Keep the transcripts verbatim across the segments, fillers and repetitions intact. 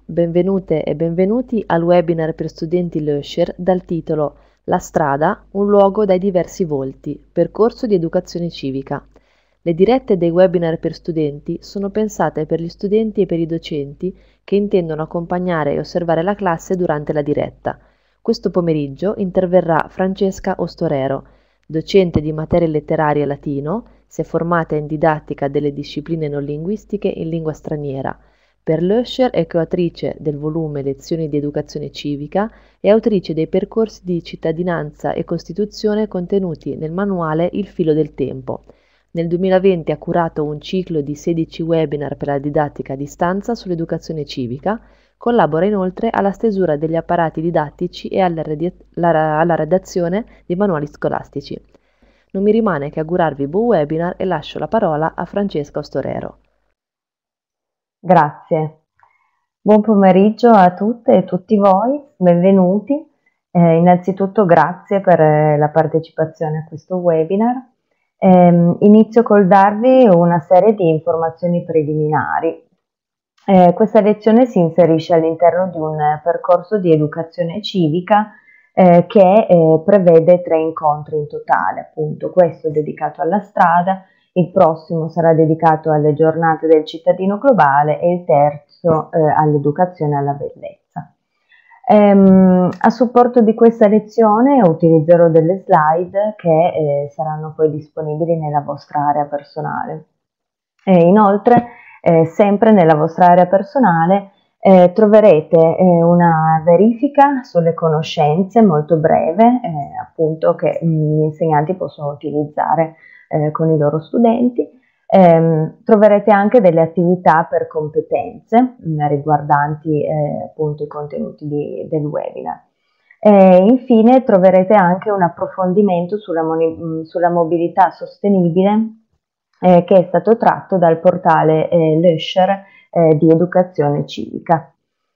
Benvenute e benvenuti al webinar per studenti Löscher dal titolo La strada, un luogo dai diversi volti, percorso di educazione civica. Le dirette dei webinar per studenti sono pensate per gli studenti e per i docenti che intendono accompagnare e osservare la classe durante la diretta. Questo pomeriggio interverrà Francesca Ostorero, docente di materie letterarie e latino, si è formata in didattica delle discipline non linguistiche in lingua straniera. Per Löscher è coautrice del volume Lezioni di educazione civica e autrice dei percorsi di cittadinanza e Costituzione contenuti nel manuale Il filo del tempo. Nel duemilaventi ha curato un ciclo di sedici webinar per la didattica a distanza sull'educazione civica, collabora inoltre alla stesura degli apparati didattici e alla, alla redazione di manuali scolastici. Non mi rimane che augurarvi buon webinar e lascio la parola a Francesca Ostorero. Grazie. Buon pomeriggio a tutte e tutti voi, benvenuti. Eh, innanzitutto grazie per eh, la partecipazione a questo webinar. Eh, inizio col darvi una serie di informazioni preliminari. Eh, questa lezione si inserisce all'interno di un percorso di educazione civica eh, che eh, prevede tre incontri in totale, appunto questo dedicato alla strada, il prossimo sarà dedicato alle giornate del cittadino globale e il terzo eh, all'educazione e alla bellezza. Ehm, a supporto di questa lezione utilizzerò delle slide che eh, saranno poi disponibili nella vostra area personale. E inoltre, eh, sempre nella vostra area personale, eh, troverete eh, una verifica sulle conoscenze molto breve, eh, appunto che mh, gli insegnanti possono utilizzare eh, con i loro studenti. Eh, troverete anche delle attività per competenze mh, riguardanti eh, appunto i contenuti di, del webinar. E infine troverete anche un approfondimento sulla, sulla mobilità sostenibile eh, che è stato tratto dal portale eh, Löscher eh, di educazione civica.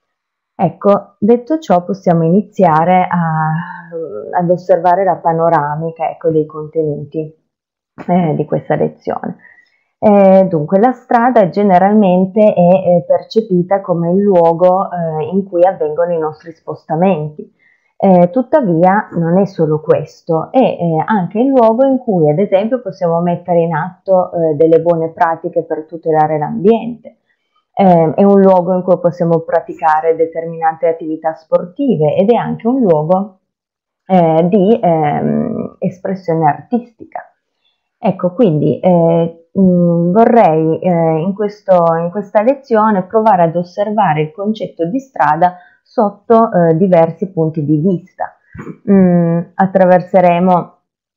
Ecco, detto ciò possiamo iniziare a, ad osservare la panoramica, ecco, dei contenuti eh, di questa lezione. Eh, dunque, la strada generalmente è, è percepita come il luogo eh, in cui avvengono i nostri spostamenti. Eh, tuttavia non è solo questo, è eh, anche il luogo in cui ad esempio possiamo mettere in atto eh, delle buone pratiche per tutelare l'ambiente, eh, è un luogo in cui possiamo praticare determinate attività sportive ed è anche un luogo eh, di ehm, espressione artistica. Ecco, quindi eh, mh, vorrei eh, in, questo, in questa lezione provare ad osservare il concetto di strada sotto eh, diversi punti di vista. Mm, attraverseremo,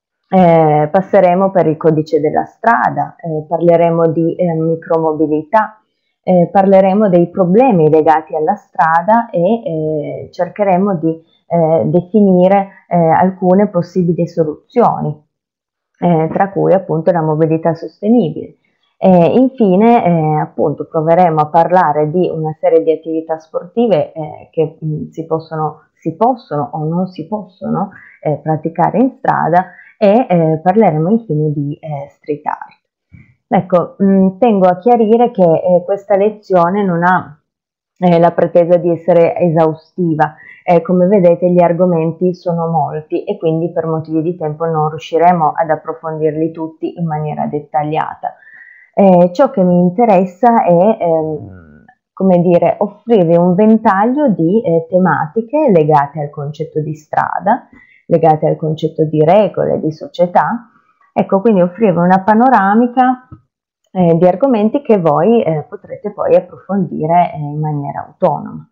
eh, passeremo per il codice della strada, eh, parleremo di eh, micromobilità, eh, parleremo dei problemi legati alla strada e eh, cercheremo di eh, definire eh, alcune possibili soluzioni, eh, tra cui appunto la mobilità sostenibile. E infine eh, appunto proveremo a parlare di una serie di attività sportive eh, che mh, si, possono, si possono o non si possono eh, praticare in strada e eh, parleremo infine di eh, street art. Ecco, mh, tengo a chiarire che eh, questa lezione non ha eh, la pretesa di essere esaustiva. Eh, come vedete gli argomenti sono molti e quindi per motivi di tempo non riusciremo ad approfondirli tutti in maniera dettagliata. Eh, ciò che mi interessa è ehm, come dire, offrire un ventaglio di eh, tematiche legate al concetto di strada, legate al concetto di regole, di società. Ecco, quindi offrire una panoramica eh, di argomenti che voi eh, potrete poi approfondire eh, in maniera autonoma.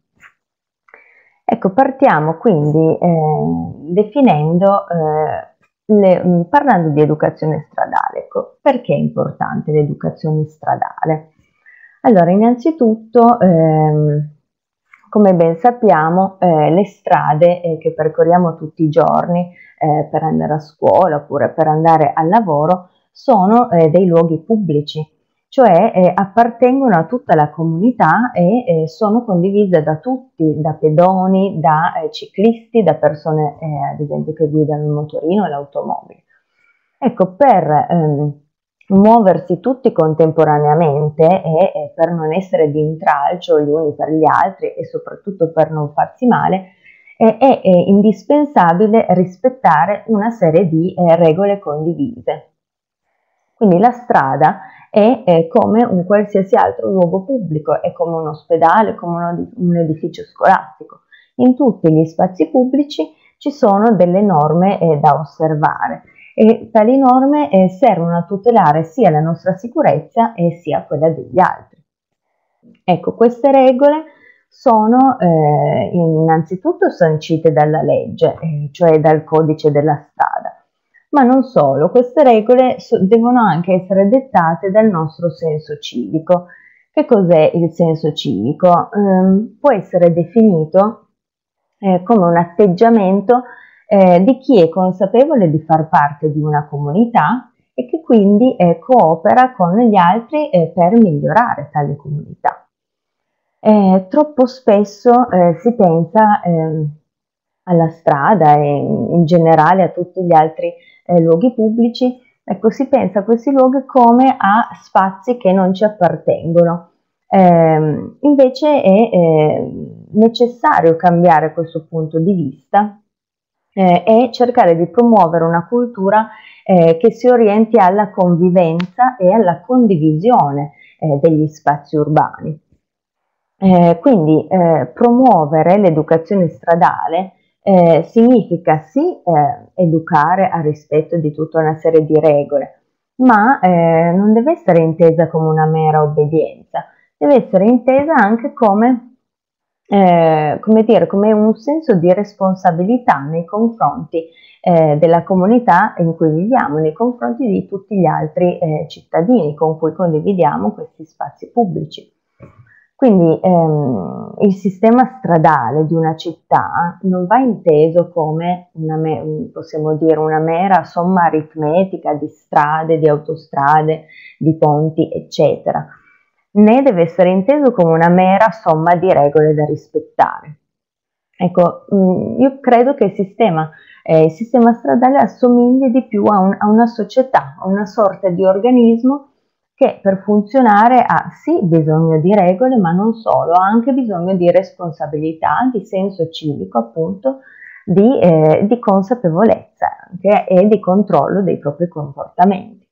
Ecco, partiamo quindi eh, definendo eh, Le, parlando di educazione stradale, ecco, perché è importante l'educazione stradale? Allora, innanzitutto, ehm, come ben sappiamo, eh, le strade eh, che percorriamo tutti i giorni eh, per andare a scuola oppure per andare al lavoro sono eh, dei luoghi pubblici, cioè eh, appartengono a tutta la comunità e eh, sono condivise da tutti, da pedoni, da eh, ciclisti, da persone eh, ad esempio che guidano il motorino e l'automobile. Ecco, per ehm, muoversi tutti contemporaneamente e, e per non essere di intralcio gli uni per gli altri e soprattutto per non farsi male, eh, è, è indispensabile rispettare una serie di eh, regole condivise. Quindi la strada è, è come un qualsiasi altro luogo pubblico, è come un ospedale, come un, un edificio scolastico. In tutti gli spazi pubblici ci sono delle norme eh, da osservare e tali norme eh, servono a tutelare sia la nostra sicurezza e sia quella degli altri. Ecco, queste regole sono eh, innanzitutto sancite dalla legge, eh, cioè dal codice della strada, ma non solo, queste regole so, devono anche essere dettate dal nostro senso civico. Che cos'è il senso civico? Eh, può essere definito eh, come un atteggiamento eh, di chi è consapevole di far parte di una comunità e che quindi eh, coopera con gli altri eh, per migliorare tale comunità. Eh, troppo spesso eh, si pensa eh, alla strada e in generale a tutti gli altri eh, luoghi pubblici, ecco, si pensa a questi luoghi come a spazi che non ci appartengono. Eh, invece è eh, necessario cambiare questo punto di vista eh, e cercare di promuovere una cultura eh, che si orienti alla convivenza e alla condivisione eh, degli spazi urbani. Eh, quindi eh, promuovere l'educazione stradale eh, significa sì eh, educare al rispetto di tutta una serie di regole, ma eh, non deve essere intesa come una mera obbedienza, deve essere intesa anche come, eh, come dire, come un senso di responsabilità nei confronti eh, della comunità in cui viviamo, nei confronti di tutti gli altri eh, cittadini con cui condividiamo questi spazi pubblici. Quindi ehm, il sistema stradale di una città non va inteso come una, possiamo dire, una mera somma aritmetica di strade, di autostrade, di ponti, eccetera, né deve essere inteso come una mera somma di regole da rispettare. Ecco, io credo che il sistema, eh, il sistema stradale assomigli di più a, un, a una società, a una sorta di organismo che per funzionare ha sì bisogno di regole, ma non solo, ha anche bisogno di responsabilità, di senso civico, appunto, di, eh, di consapevolezza anche, e di controllo dei propri comportamenti.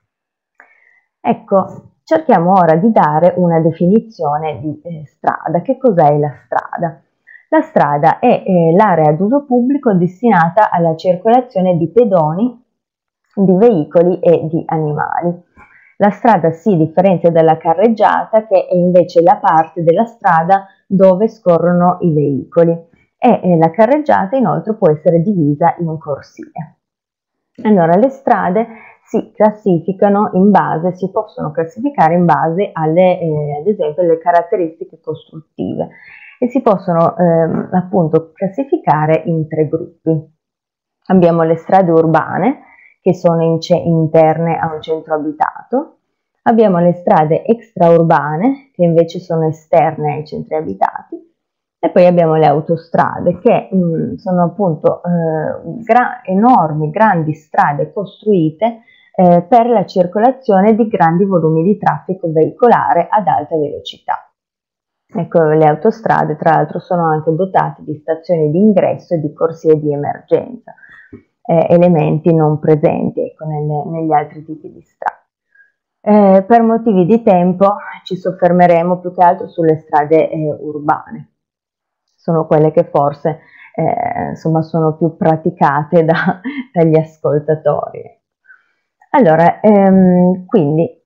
Ecco, cerchiamo ora di dare una definizione di eh, strada. Che cos'è la strada? La strada è eh, l'area ad uso pubblico destinata alla circolazione di pedoni, di veicoli e di animali. La strada si differenzia dalla carreggiata, che è invece la parte della strada dove scorrono i veicoli, e eh, la carreggiata inoltre può essere divisa in corsie. Allora, le strade si classificano in base, si possono classificare in base alle, eh, ad esempio, alle caratteristiche costruttive e si possono eh, appunto classificare in tre gruppi. Abbiamo le strade urbane, che sono in interne a un centro abitato, abbiamo le strade extraurbane, che invece sono esterne ai centri abitati, e poi abbiamo le autostrade, che mh, sono appunto eh, gra enormi, grandi strade costruite eh, per la circolazione di grandi volumi di traffico veicolare ad alta velocità. Ecco, le autostrade tra l'altro sono anche dotate di stazioni di ingresso e di corsie di emergenza. Eh, elementi non presenti ecco, nelle, negli altri tipi di strade. Eh, per motivi di tempo ci soffermeremo più che altro sulle strade eh, urbane. Sono quelle che forse eh, insomma, sono più praticate da, dagli ascoltatori. Allora, ehm, quindi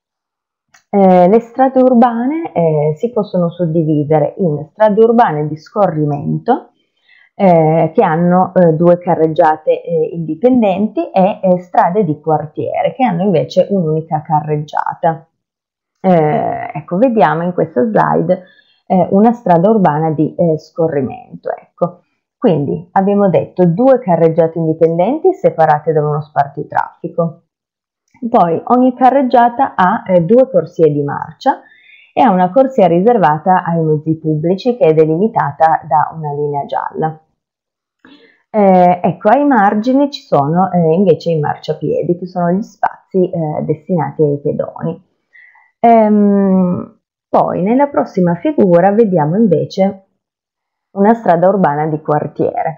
eh, le strade urbane eh, si possono suddividere in strade urbane di scorrimento, Eh, che hanno eh, due carreggiate eh, indipendenti e eh, strade di quartiere che hanno invece un'unica carreggiata. Eh, ecco, vediamo in questa slide eh, una strada urbana di eh, scorrimento. Ecco. Quindi abbiamo detto due carreggiate indipendenti separate da uno spartitraffico. Poi ogni carreggiata ha eh, due corsie di marcia e ha una corsia riservata ai mezzi pubblici che è delimitata da una linea gialla. Eh, ecco, ai margini ci sono eh, invece i marciapiedi, che sono gli spazi eh, destinati ai pedoni. Ehm, poi nella prossima figura vediamo invece una strada urbana di quartiere.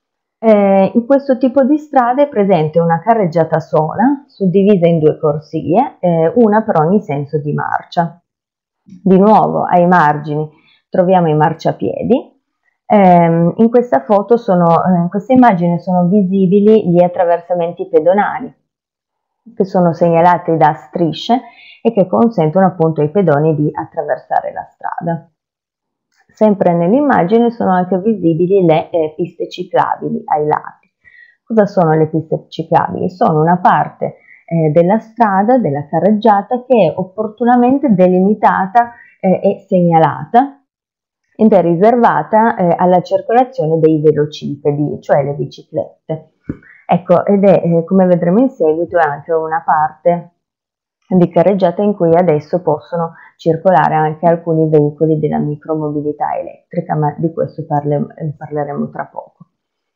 Eh, in questo tipo di strada è presente una carreggiata sola, suddivisa in due corsie, eh, una per ogni senso di marcia. Di nuovo ai margini troviamo i marciapiedi. Eh, in questa foto sono, eh, in questa immagine sono visibili gli attraversamenti pedonali, che sono segnalati da strisce e che consentono appunto ai pedoni di attraversare la strada. Sempre nell'immagine sono anche visibili le eh, piste ciclabili ai lati. Cosa sono le piste ciclabili? Sono una parte eh, della strada, della carreggiata, che è opportunamente delimitata eh, e segnalata ed è riservata eh, alla circolazione dei velocipedi, cioè le biciclette. Ecco, ed è, eh, come vedremo in seguito, anche una parte di carreggiata in cui adesso possono circolare anche alcuni veicoli della micromobilità elettrica, ma di questo parle, parleremo tra poco.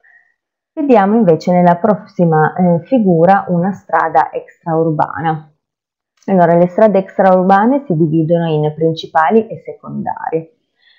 Vediamo invece nella prossima eh, figura una strada extraurbana. Allora, le strade extraurbane si dividono in principali e secondarie.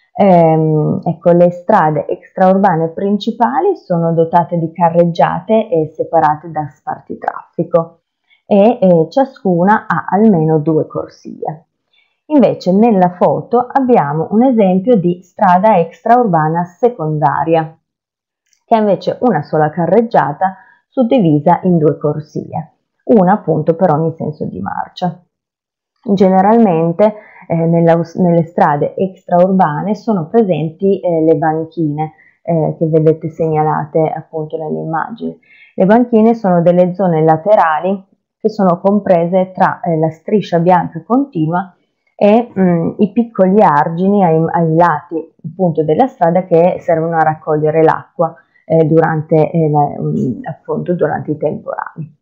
Ehm, ecco, le strade extraurbane principali sono dotate di carreggiate e separate da spartitraffico e eh, ciascuna ha almeno due corsie. Invece nella foto abbiamo un esempio di strada extraurbana secondaria, che ha invece una sola carreggiata suddivisa in due corsie, una appunto per ogni senso di marcia. Generalmente eh, nella, nelle strade extraurbane sono presenti eh, le banchine eh, che vedete segnalate appunto nelle immagini. Le banchine sono delle zone laterali che sono comprese tra eh, la striscia bianca continua e mh, i piccoli argini ai, ai lati appunto della strada che servono a raccogliere l'acqua eh, durante, eh, la, um, appunto, durante i temporali.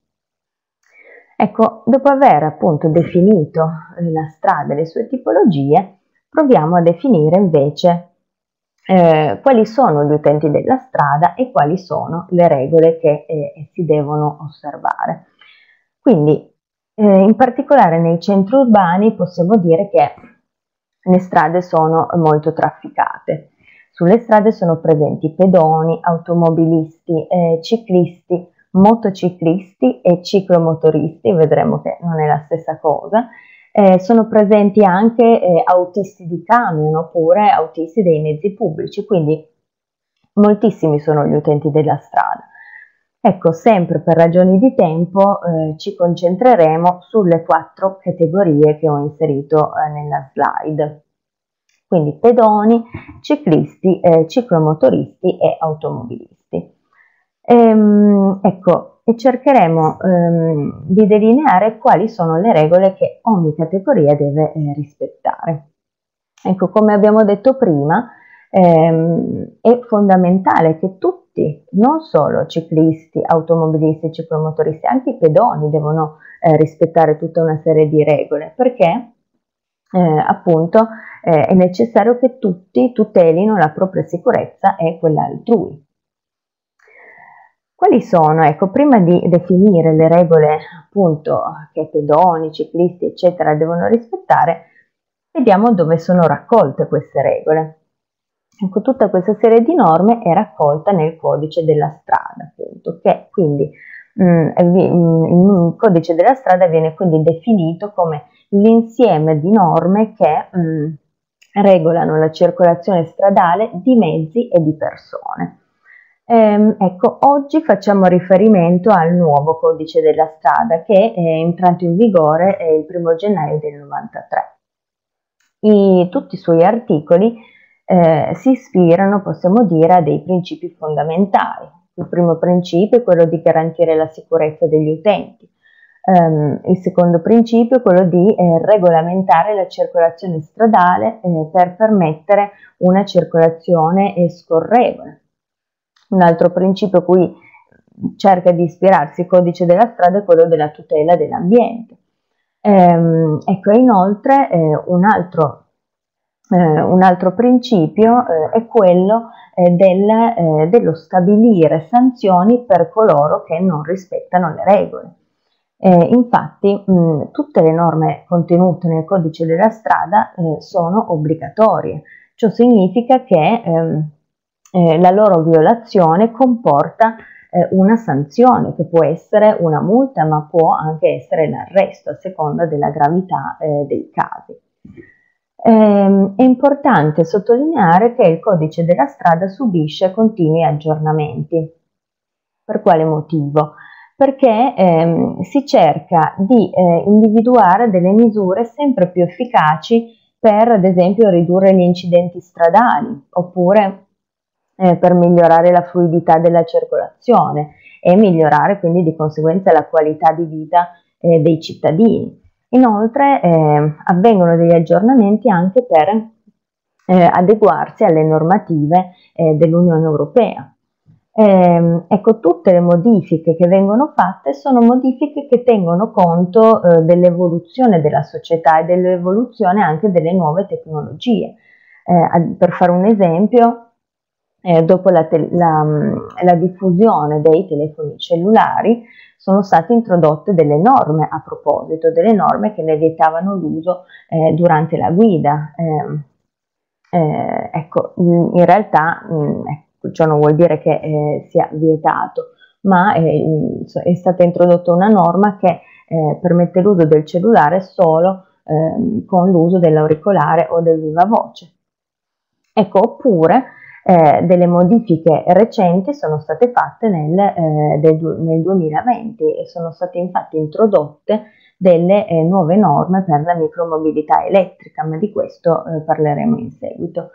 Ecco, dopo aver appunto definito eh, la strada e le sue tipologie, proviamo a definire invece eh, quali sono gli utenti della strada e quali sono le regole che eh, si devono osservare. Quindi, eh, in particolare nei centri urbani possiamo dire che le strade sono molto trafficate. Sulle strade sono presenti pedoni, automobilisti, eh, ciclisti, motociclisti e ciclomotoristi, vedremo che non è la stessa cosa. Eh, sono presenti anche eh, autisti di camion oppure autisti dei mezzi pubblici, quindi moltissimi sono gli utenti della strada. Ecco, sempre per ragioni di tempo eh, ci concentreremo sulle quattro categorie che ho inserito eh, nella slide. Quindi pedoni, ciclisti, eh, ciclomotoristi e automobilisti. Ehm, ecco, e cercheremo ehm, di delineare quali sono le regole che ogni categoria deve eh, rispettare. Ecco, come abbiamo detto prima, ehm, è fondamentale che tutti, non solo ciclisti, automobilisti, ciclomotoristi, anche i pedoni devono eh, rispettare tutta una serie di regole, perché eh, appunto eh, è necessario che tutti tutelino la propria sicurezza e quella altrui. Quali sono? Ecco, prima di definire le regole appunto che pedoni, ciclisti eccetera devono rispettare, vediamo dove sono raccolte queste regole. Ecco, tutta questa serie di norme è raccolta nel codice della strada, appunto, che quindi mh, il codice della strada viene quindi definito come l'insieme di norme che mh, regolano la circolazione stradale di mezzi e di persone. Ehm, ecco, oggi facciamo riferimento al nuovo codice della strada che è entrato in vigore il primo gennaio del novantatré. I, tutti i suoi articoli eh, si ispirano, possiamo dire, a dei principi fondamentali. Il primo principio è quello di garantire la sicurezza degli utenti. Um, il secondo principio è quello di eh, regolamentare la circolazione stradale eh, per permettere una circolazione eh, scorrevole. Un altro principio a cui cerca di ispirarsi il codice della strada è quello della tutela dell'ambiente. Ehm, ecco, inoltre eh, un altro Eh, un altro principio eh, è quello eh, del, eh, dello stabilire sanzioni per coloro che non rispettano le regole. Eh, infatti mh, tutte le norme contenute nel codice della strada eh, sono obbligatorie. Ciò significa che ehm, eh, la loro violazione comporta eh, una sanzione, che può essere una multa, ma può anche essere l'arresto a seconda della gravità eh, dei casi. Eh, è importante sottolineare che il codice della strada subisce continui aggiornamenti. Per quale motivo? Perché ehm, si cerca di eh, individuare delle misure sempre più efficaci per, ad esempio, ridurre gli incidenti stradali, oppure eh, per migliorare la fluidità della circolazione e migliorare quindi di conseguenza la qualità di vita eh, dei cittadini. Inoltre eh, avvengono degli aggiornamenti anche per eh, adeguarsi alle normative eh, dell'Unione Europea. Eh, ecco, tutte le modifiche che vengono fatte sono modifiche che tengono conto eh, dell'evoluzione della società e dell'evoluzione anche delle nuove tecnologie. Eh, per fare un esempio, eh, dopo la, la, la diffusione dei telefoni cellulari sono state introdotte delle norme a proposito, delle norme che ne vietavano l'uso eh, durante la guida. Eh, eh, ecco, in realtà mh, ciò non vuol dire che eh, sia vietato, ma eh, è stata introdotta una norma che eh, permette l'uso del cellulare solo eh, con l'uso dell'auricolare o del vivavoce. Ecco, oppure eh, delle modifiche recenti sono state fatte nel, eh, del, nel duemilaventi e sono state infatti introdotte delle eh, nuove norme per la micromobilità elettrica, ma di questo eh, parleremo in seguito.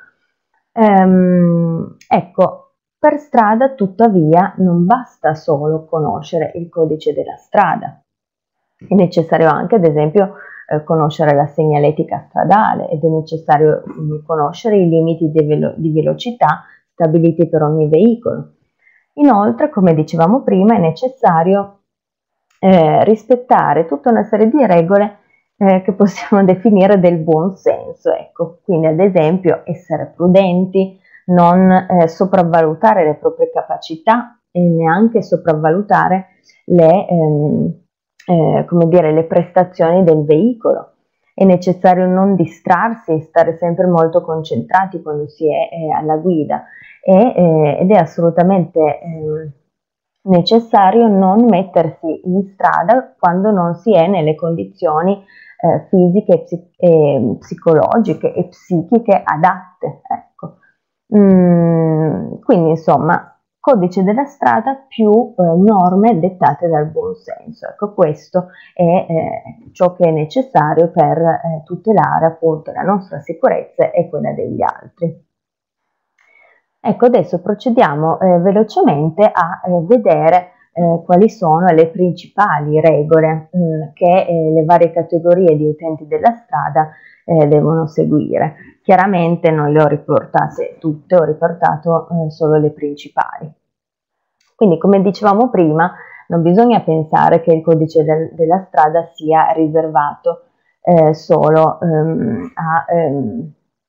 Ehm, ecco, per strada tuttavia non basta solo conoscere il codice della strada, è necessario anche ad esempio eh, conoscere la segnaletica stradale ed è necessario mh, conoscere i limiti di, velo di velocità stabiliti per ogni veicolo. Inoltre, come dicevamo prima, è necessario eh, rispettare tutta una serie di regole eh, che possiamo definire del buon senso, ecco, quindi ad esempio essere prudenti, non eh, sopravvalutare le proprie capacità e neanche sopravvalutare le, ehm, eh, come dire, le prestazioni del veicolo. È necessario non distrarsi, stare sempre molto concentrati quando si è eh, alla guida e, eh, ed è assolutamente eh, necessario non mettersi in strada quando non si è nelle condizioni eh, fisiche, psi e psicologiche e psichiche adatte. Ecco. Mm, quindi insomma, codice della strada più eh, norme dettate dal buon senso. Ecco, questo è eh, ciò che è necessario per eh, tutelare appunto la nostra sicurezza e quella degli altri. Ecco, adesso procediamo eh, velocemente a eh, vedere eh, quali sono le principali regole mh, che eh, le varie categorie di utenti della strada eh, devono seguire. Chiaramente non le ho riportate tutte, ho riportato eh, solo le principali. Quindi, come dicevamo prima, non bisogna pensare che il codice del, della strada sia riservato eh, solo ehm, a... Ehm,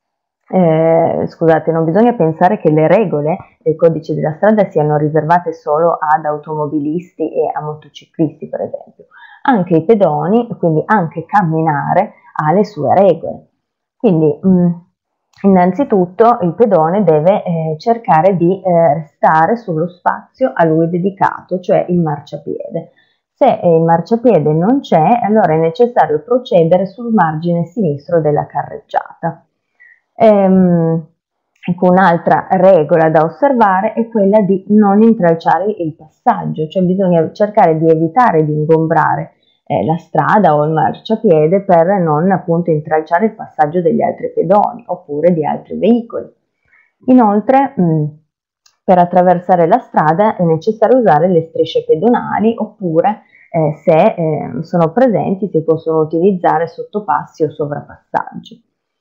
Eh, scusate, non bisogna pensare che le regole del codice della strada siano riservate solo ad automobilisti e a motociclisti, per esempio. Anche i pedoni, quindi anche camminare, ha le sue regole. Quindi, mh, innanzitutto, il pedone deve eh, cercare di eh, restare sullo spazio a lui dedicato, cioè il marciapiede. Se il marciapiede non c'è, allora è necessario procedere sul margine sinistro della carreggiata. Ehm, ecco, un'altra regola da osservare è quella di non intralciare il passaggio, cioè bisogna cercare di evitare di ingombrare eh, la strada o il marciapiede per non appunto intralciare il passaggio degli altri pedoni oppure di altri veicoli. Inoltre, mh, per attraversare la strada è necessario usare le strisce pedonali oppure eh, se eh, sono presenti si possono utilizzare sottopassi o sovrapassaggi.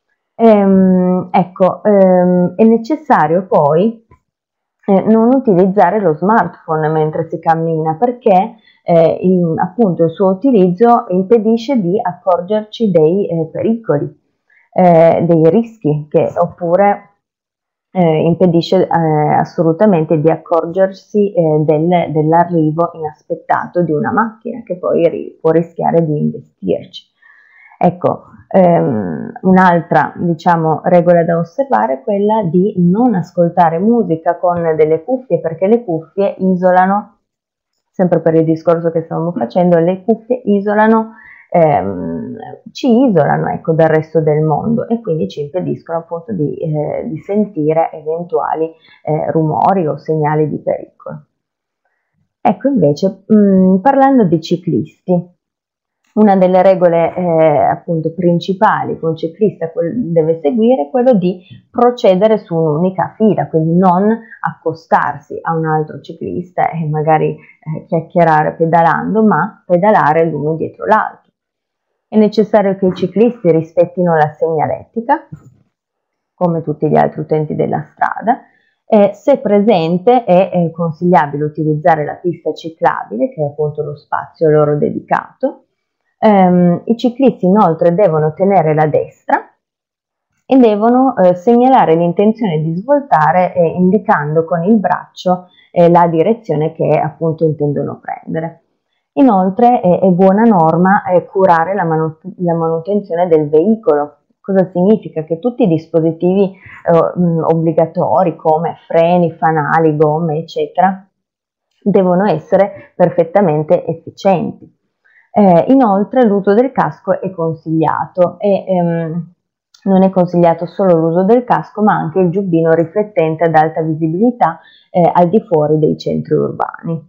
Ehm, ecco, ehm, è necessario poi eh, non utilizzare lo smartphone mentre si cammina perché eh, il, appunto il suo utilizzo impedisce di accorgerci dei eh, pericoli. eh, dei rischi, che, oppure eh, impedisce eh, assolutamente di accorgersi eh, del, dell'arrivo inaspettato di una macchina che poi ri può rischiare di investirci. Ecco, ehm, un'altra, diciamo, regola da osservare è quella di non ascoltare musica con delle cuffie, perché le cuffie isolano, sempre per il discorso che stavamo facendo, le cuffie isolano, ehm, ci isolano, ecco, dal resto del mondo, e quindi ci impediscono appunto di, eh, di sentire eventuali eh, rumori o segnali di pericolo. Ecco, invece, mh, parlando di ciclisti, una delle regole eh, appunto principali che un ciclista deve seguire è quello di procedere su un'unica fila, quindi non accostarsi a un altro ciclista e magari eh, chiacchierare pedalando, ma pedalare l'uno dietro l'altro. È necessario che i ciclisti rispettino la segnaletica, come tutti gli altri utenti della strada. Eh, se presente è, è consigliabile utilizzare la pista ciclabile, che è appunto lo spazio loro dedicato. Um, I ciclisti inoltre devono tenere la destra e devono eh, segnalare l'intenzione di svoltare eh, indicando con il braccio eh, la direzione che appunto intendono prendere. Inoltre eh, è buona norma eh, curare la, manu la manutenzione del veicolo. Cosa significa? Che tutti i dispositivi eh, mh, obbligatori come freni, fanali, gomme, eccetera, devono essere perfettamente efficienti. Eh, inoltre l'uso del casco è consigliato e ehm, non è consigliato solo l'uso del casco, ma anche il giubbino riflettente ad alta visibilità eh, al di fuori dei centri urbani.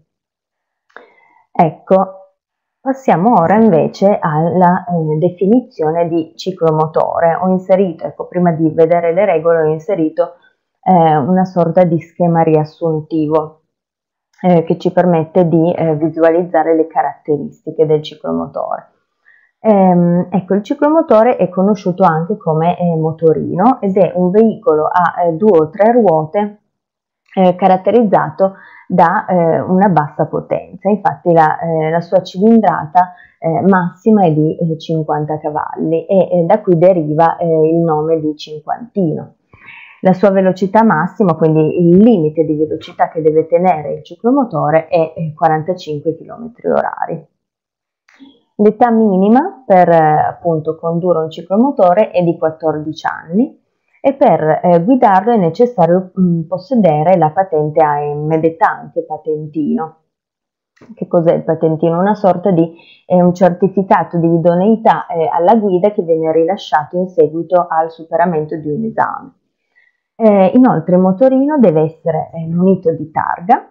Ecco, passiamo ora invece alla eh, definizione di ciclomotore. Ho inserito, ecco, prima di vedere le regole, ho inserito eh, una sorta di schema riassuntivo Eh, che ci permette di eh, visualizzare le caratteristiche del ciclomotore. Ehm, ecco, il ciclomotore è conosciuto anche come eh, motorino ed è un veicolo a eh, due o tre ruote eh, caratterizzato da eh, una bassa potenza. Infatti la, eh, la sua cilindrata eh, massima è di eh, cinquanta cavalli e eh, da qui deriva eh, il nome di cinquantino. La sua velocità massima, quindi il limite di velocità che deve tenere il ciclomotore, è quarantacinque chilometri orari. L'età minima per appunto condurre un ciclomotore è di quattordici anni e per eh, guidarlo è necessario mh, possedere la patente A M, detta anche patentino. Che cos'è il patentino? Una sorta di eh, un certificato di idoneità eh, alla guida che viene rilasciato in seguito al superamento di un esame. Eh, inoltre il motorino deve essere eh, munito di targa,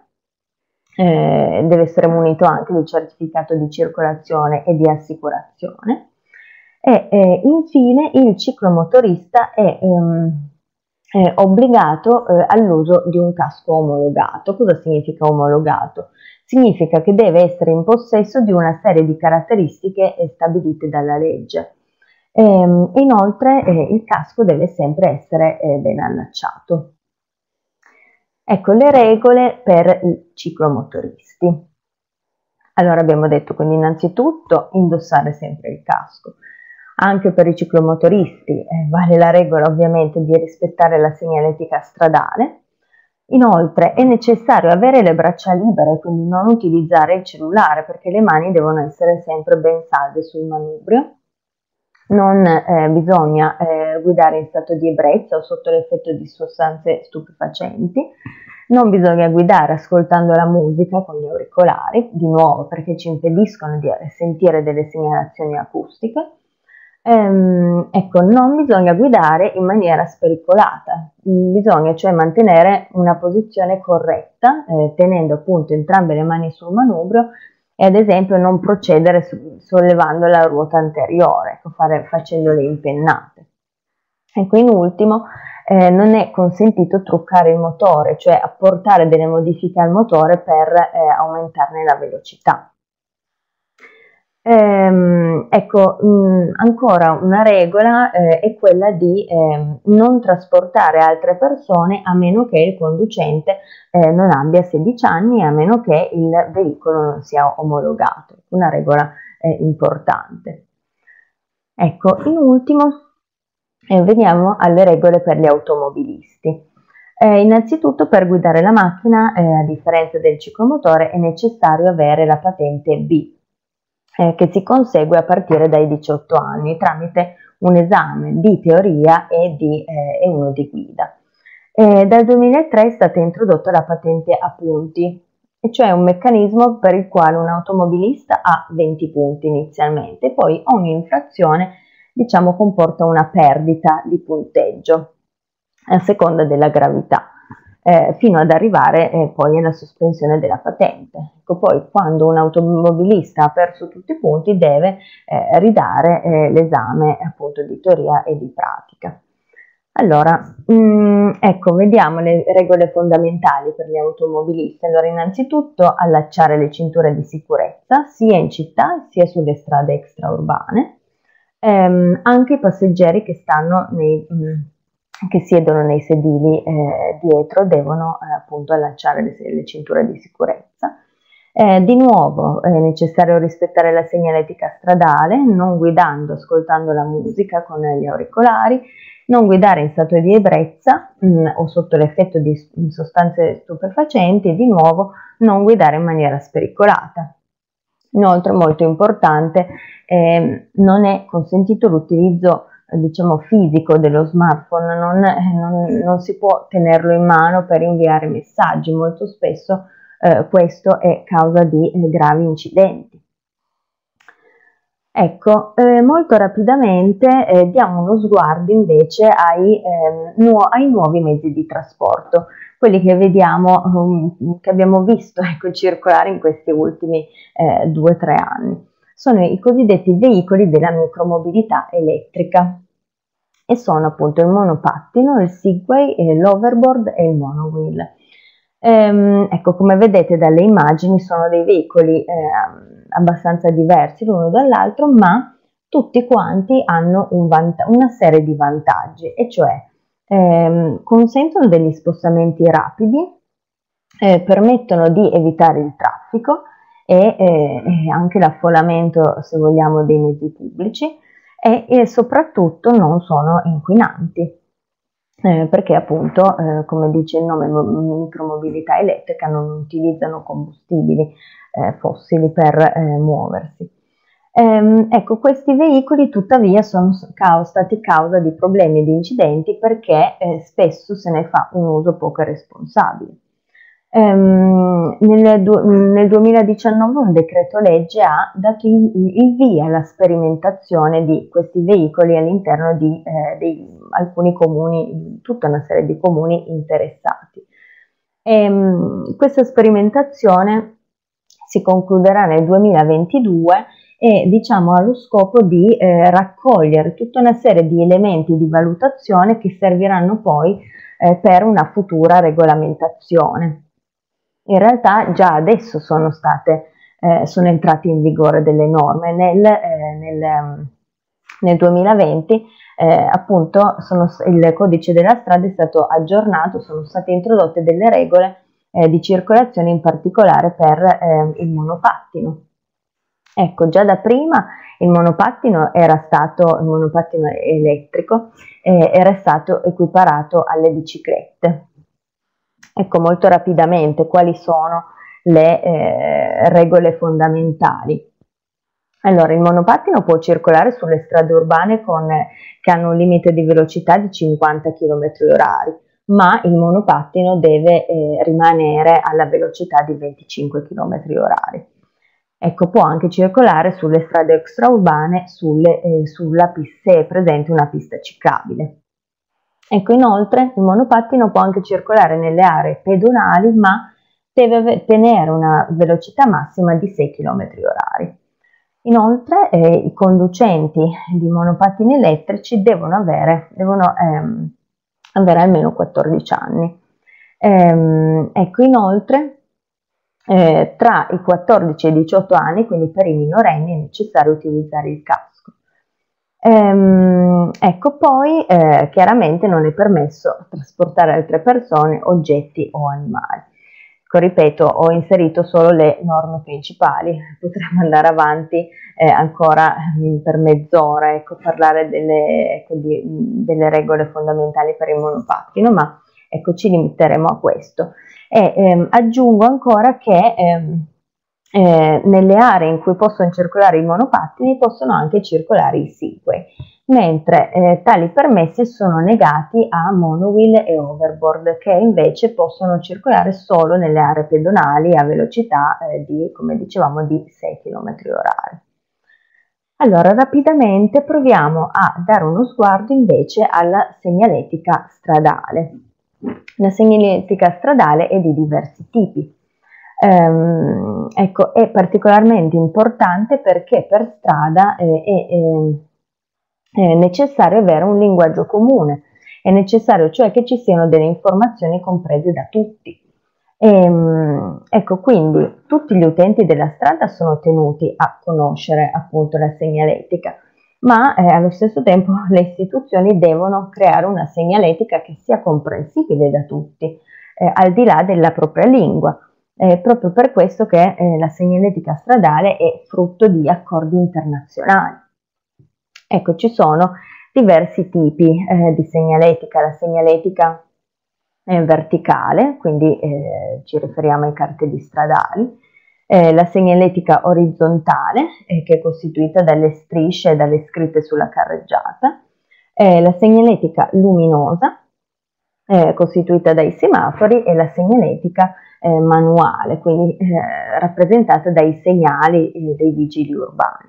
eh, deve essere munito anche di certificato di circolazione e di assicurazione e eh, infine il ciclomotorista è ehm, eh, obbligato eh, all'uso di un casco omologato. Cosa significa omologato? Significa che deve essere in possesso di una serie di caratteristiche stabilite dalla legge. E, inoltre eh, il casco deve sempre essere eh, ben allacciato. Ecco le regole per i ciclomotoristi. Allora abbiamo detto quindi innanzitutto indossare sempre il casco. Anche per i ciclomotoristi eh, vale la regola ovviamente di rispettare la segnaletica stradale. Inoltre è necessario avere le braccia libere, quindi non utilizzare il cellulare perché le mani devono essere sempre ben salde sul manubrio. Non eh, bisogna eh, guidare in stato di ebbrezza o sotto l'effetto di sostanze stupefacenti, non bisogna guidare ascoltando la musica con gli auricolari, di nuovo perché ci impediscono di sentire delle segnalazioni acustiche. Ehm, ecco, non bisogna guidare in maniera spericolata, bisogna cioè mantenere una posizione corretta, eh, tenendo appunto entrambe le mani sul manubrio, e ad esempio non procedere sollevando la ruota anteriore, ecco, fare, facendo le impennate. Ecco, in ultimo, eh, non è consentito truccare il motore, cioè apportare delle modifiche al motore per eh, aumentarne la velocità. Ehm, ecco, mh, ancora una regola eh, è quella di eh, non trasportare altre persone a meno che il conducente eh, non abbia sedici anni e a meno che il veicolo non sia omologato. Una regola eh, importante. Ecco, in ultimo E veniamo alle regole per gli automobilisti. Eh, innanzitutto, per guidare la macchina, eh, a differenza del ciclomotore, è necessario avere la patente B, eh, che si consegue a partire dai diciotto anni tramite un esame di teoria e, di, eh, e uno di guida. Eh, dal duemilatré è stata introdotta la patente a punti, e cioè un meccanismo per il quale un automobilista ha venti punti inizialmente, poi ogni infrazione, diciamo, comporta una perdita di punteggio a seconda della gravità, eh, fino ad arrivare eh, poi alla sospensione della patente. Ecco, poi quando un automobilista ha perso tutti i punti deve eh, ridare eh, l'esame appunto di teoria e di pratica. Allora, mh, ecco, vediamo le regole fondamentali per gli automobilisti. Allora, innanzitutto allacciare le cinture di sicurezza sia in città sia sulle strade extraurbane. Ehm, anche i passeggeri che stanno nei, mh, che siedono nei sedili eh, dietro devono eh, appunto allacciare le, le cinture di sicurezza. Eh, di nuovo è necessario rispettare la segnaletica stradale, non guidando ascoltando la musica con gli auricolari, non guidare in stato di ebbrezza mh, o sotto l'effetto di sostanze stupefacenti e di nuovo non guidare in maniera spericolata. Inoltre, molto importante, eh, non è consentito l'utilizzo eh, diciamo fisico dello smartphone, non, non, non si può tenerlo in mano per inviare messaggi, molto spesso eh, questo è causa di eh, gravi incidenti. Ecco, eh, molto rapidamente eh, diamo uno sguardo invece ai, eh, nu ai nuovi mezzi di trasporto, quelli che vediamo, um, che abbiamo visto ecco, circolare in questi ultimi eh, due o tre anni. Sono i cosiddetti veicoli della micromobilità elettrica e sono appunto il monopattino, il Segway, l'overboard e il monowheel. Ehm, ecco, come vedete dalle immagini sono dei veicoli eh, abbastanza diversi l'uno dall'altro, ma tutti quanti hanno un una serie di vantaggi, e cioè ehm, consentono degli spostamenti rapidi, eh, permettono di evitare il traffico e, eh, e anche l'affollamento, se vogliamo, dei mezzi pubblici e, e soprattutto non sono inquinanti. Eh, perché appunto, eh, come dice il nome, micromobilità elettrica, non utilizzano combustibili eh, fossili per eh, muoversi. Ehm, ecco, questi veicoli tuttavia sono cau stati causa di problemi e di incidenti perché eh, spesso se ne fa un uso poco responsabile. Ehm, nel, nel duemiladiciannove un decreto legge ha dato il, il via alla sperimentazione di questi veicoli all'interno di eh, dei, alcuni comuni, tutta una serie di comuni interessati. Ehm, questa sperimentazione si concluderà nel duemilaventidue e diciamo ha lo scopo di eh, raccogliere tutta una serie di elementi di valutazione che serviranno poi eh, per una futura regolamentazione. In realtà già adesso sono state, eh, sono entrate in vigore delle norme. Nel, eh, nel, nel duemilaventi eh, appunto sono, il codice della strada è stato aggiornato, sono state introdotte delle regole eh, di circolazione in particolare per eh, il monopattino. Ecco, già da prima il monopattino era stato, il monopattino elettrico, eh, era stato equiparato alle biciclette. Ecco, molto rapidamente quali sono le eh, regole fondamentali. Allora, il monopattino può circolare sulle strade urbane con, che hanno un limite di velocità di cinquanta chilometri orari, ma il monopattino deve eh, rimanere alla velocità di venticinque chilometri orari. Ecco, può anche circolare sulle strade extraurbane sulle, eh, sulla pista, se è presente una pista ciclabile. Ecco, inoltre il monopattino può anche circolare nelle aree pedonali, ma deve tenere una velocità massima di sei chilometri orari. Inoltre eh, i conducenti di monopattini elettrici devono avere, devono, ehm, avere almeno quattordici anni. Ehm, ecco, inoltre eh, tra i quattordici e i diciotto anni, quindi per i minorenni, è necessario utilizzare il casco. Ehm, ecco, poi eh, chiaramente non è permesso trasportare altre persone, oggetti o animali. ripeto, ho inserito solo le norme principali, potremmo andare avanti eh, ancora per mezz'ora, ecco, parlare delle, ecco, di, delle regole fondamentali per il monopattino, ma ecco, ci limiteremo a questo. E ehm, aggiungo ancora che ehm, eh, nelle aree in cui possono circolare i monopattini possono anche circolare i Segway, mentre eh, tali permessi sono negati a monowheel e overboard, che invece possono circolare solo nelle aree pedonali a velocità eh, di, come dicevamo, di sei chilometri orari. Allora, rapidamente proviamo a dare uno sguardo invece alla segnaletica stradale. La segnaletica stradale è di diversi tipi. Ehm, ecco, è particolarmente importante perché per strada eh, è, è, è necessario avere un linguaggio comune, è necessario cioè che ci siano delle informazioni comprese da tutti. E, ecco, quindi tutti gli utenti della strada sono tenuti a conoscere appunto la segnaletica, ma eh, allo stesso tempo le istituzioni devono creare una segnaletica che sia comprensibile da tutti, eh, al di là della propria lingua. È proprio per questo che eh, la segnaletica stradale è frutto di accordi internazionali. Ecco, ci sono diversi tipi eh, di segnaletica. La segnaletica eh, verticale, quindi eh, ci riferiamo ai cartelli stradali, eh, la segnaletica orizzontale, eh, che è costituita dalle strisce e dalle scritte sulla carreggiata, eh, la segnaletica luminosa, eh, costituita dai semafori, e la segnaletica eh, manuale, quindi eh, rappresentata dai segnali eh, dei vigili urbani.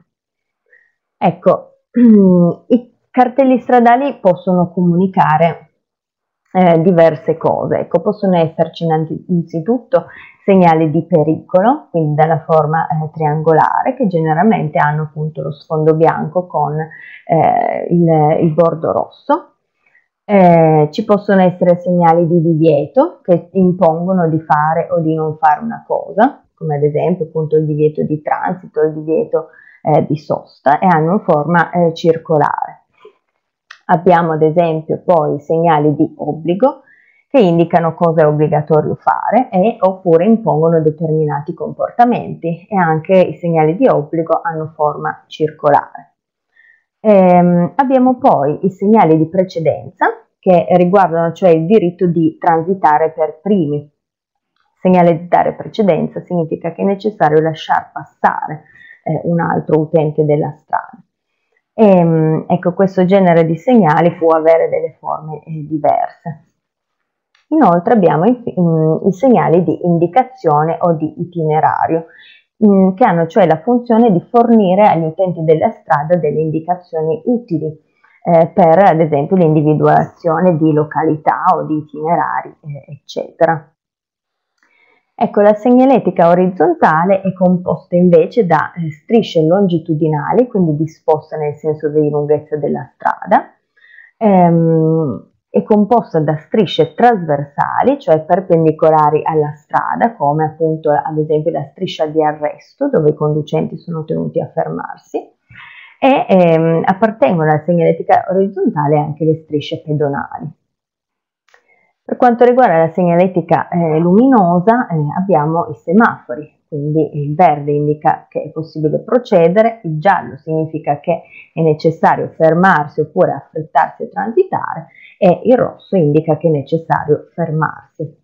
Ecco, i cartelli stradali possono comunicare eh, diverse cose. Ecco, possono esserci innanzitutto segnali di pericolo, quindi dalla forma eh, triangolare, che generalmente hanno appunto lo sfondo bianco con eh, il, il bordo rosso. Eh, ci possono essere segnali di divieto che impongono di fare o di non fare una cosa, come ad esempio appunto il divieto di transito, il divieto eh, di sosta, e hanno forma eh, circolare. Abbiamo ad esempio poi segnali di obbligo che indicano cosa è obbligatorio fare e oppure impongono determinati comportamenti, e anche i segnali di obbligo hanno forma circolare. Ehm, abbiamo poi i segnali di precedenza che riguardano cioè il diritto di transitare per primi. Segnale di dare precedenza significa che è necessario lasciar passare eh, un altro utente della strada. E, ecco, questo genere di segnali può avere delle forme eh, diverse. Inoltre abbiamo i, i segnali di indicazione o di itinerario, che hanno cioè la funzione di fornire agli utenti della strada delle indicazioni utili eh, per ad esempio l'individuazione di località o di itinerari, eh, eccetera. Ecco, la segnaletica orizzontale è composta invece da eh, strisce longitudinali, quindi disposte nel senso di lunghezza della strada, ehm, è composta da strisce trasversali, cioè perpendicolari alla strada, come appunto ad esempio la striscia di arresto, dove i conducenti sono tenuti a fermarsi, e ehm, appartengono alla segnaletica orizzontale anche le strisce pedonali. Per quanto riguarda la segnaletica eh, luminosa, eh, abbiamo i semafori, quindi il verde indica che è possibile procedere, il giallo significa che è necessario fermarsi oppure affrettarsi a transitare, e il rosso indica che è necessario fermarsi.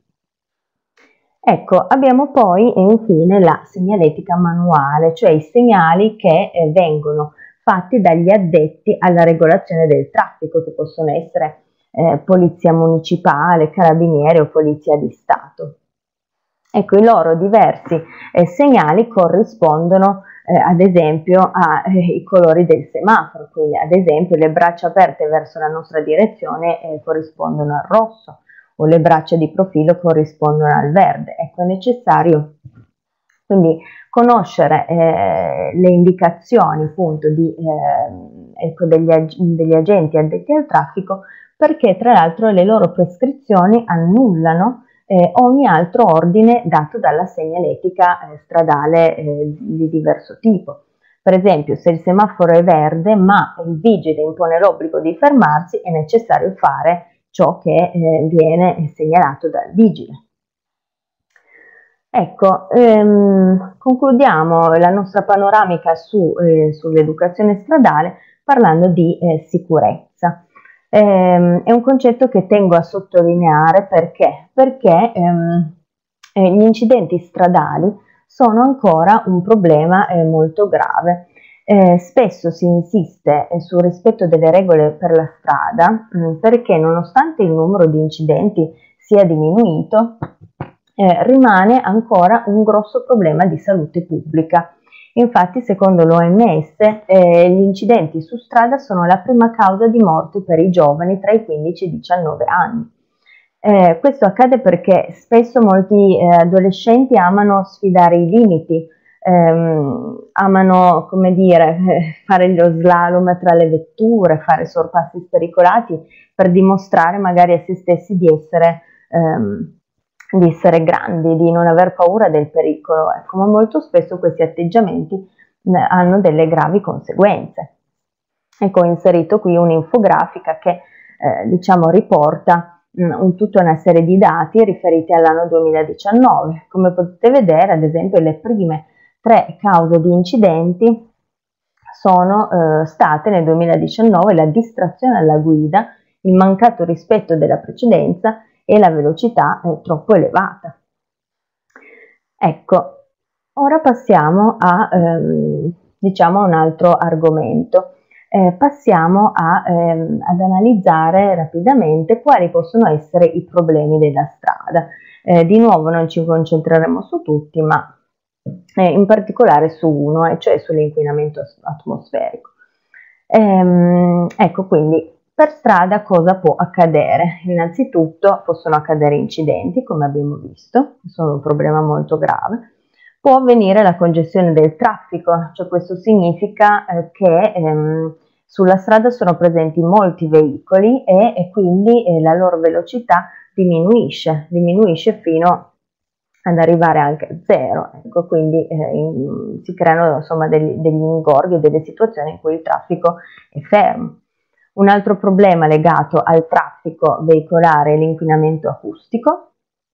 Ecco, abbiamo poi infine la segnaletica manuale, cioè i segnali che eh, vengono fatti dagli addetti alla regolazione del traffico, che possono essere eh, polizia municipale, carabinieri o polizia di Stato. Ecco, i loro diversi eh, segnali corrispondono eh, ad esempio ai eh, colori del semaforo, quindi ad esempio le braccia aperte verso la nostra direzione eh, corrispondono al rosso, o le braccia di profilo corrispondono al verde. Ecco, è necessario quindi conoscere eh, le indicazioni appunto di, eh, ecco, degli, ag degli agenti addetti al traffico, perché tra l'altro le loro prescrizioni annullano eh, ogni altro ordine dato dalla segnaletica eh, stradale eh, di diverso tipo. Per esempio, se il semaforo è verde ma il vigile impone l'obbligo di fermarsi, è necessario fare ciò che eh, viene segnalato dal vigile. Ecco, ehm, concludiamo la nostra panoramica su, eh, sull'educazione stradale parlando di eh, sicurezza. Ehm, è un concetto che tengo a sottolineare perché, perché ehm, eh, gli incidenti stradali sono ancora un problema eh, molto grave. Eh, spesso si insiste eh, sul rispetto delle regole per la strada mh, perché nonostante il numero di incidenti sia diminuito, eh, rimane ancora un grosso problema di salute pubblica. Infatti, secondo l'O M S, eh, gli incidenti su strada sono la prima causa di morte per i giovani tra i quindici e i diciannove anni. Eh, questo accade perché spesso molti eh, adolescenti amano sfidare i limiti, ehm, amano, come dire, eh, fare lo slalom tra le vetture, fare sorpassi spericolati per dimostrare magari a se stessi di essere, ehm, di essere grandi, di non aver paura del pericolo. Ecco, ma molto spesso questi atteggiamenti eh, hanno delle gravi conseguenze. Ecco, ho inserito qui un'infografica che eh, diciamo riporta un, tutta una serie di dati riferiti all'anno duemiladiciannove. Come potete vedere, ad esempio, le prime tre cause di incidenti sono eh, state nel duemiladiciannove la distrazione alla guida, il mancato rispetto della precedenza e la velocità eh, troppo elevata. Ecco, ora passiamo a, ehm, diciamo, a un altro argomento. Eh, passiamo a, ehm, ad analizzare rapidamente quali possono essere i problemi della strada. Eh, di nuovo non ci concentreremo su tutti, ma eh, in particolare su uno, e cioè sull'inquinamento atmosferico. Ehm, ecco, quindi per strada cosa può accadere? Innanzitutto possono accadere incidenti, come abbiamo visto, sono un problema molto grave. Può avvenire la congestione del traffico, cioè questo significa eh, che ehm, sulla strada sono presenti molti veicoli e, e quindi eh, la loro velocità diminuisce, diminuisce fino ad arrivare anche a zero. Ecco, quindi eh, in, si creano insomma degli, degli ingorghi, delle situazioni in cui il traffico è fermo. Un altro problema legato al traffico veicolare è l'inquinamento acustico,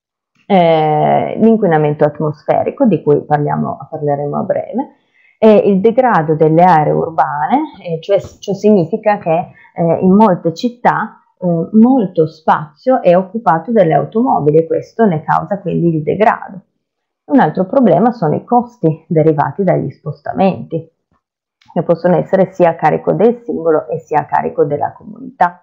eh, l'inquinamento atmosferico, di cui parliamo, parleremo a breve, e il degrado delle aree urbane, eh, cioè ciò significa che eh, in molte città eh, molto spazio è occupato dalle automobili e questo ne causa quindi il degrado. Un altro problema sono i costi derivati dagli spostamenti, che possono essere sia a carico del singolo e sia a carico della comunità.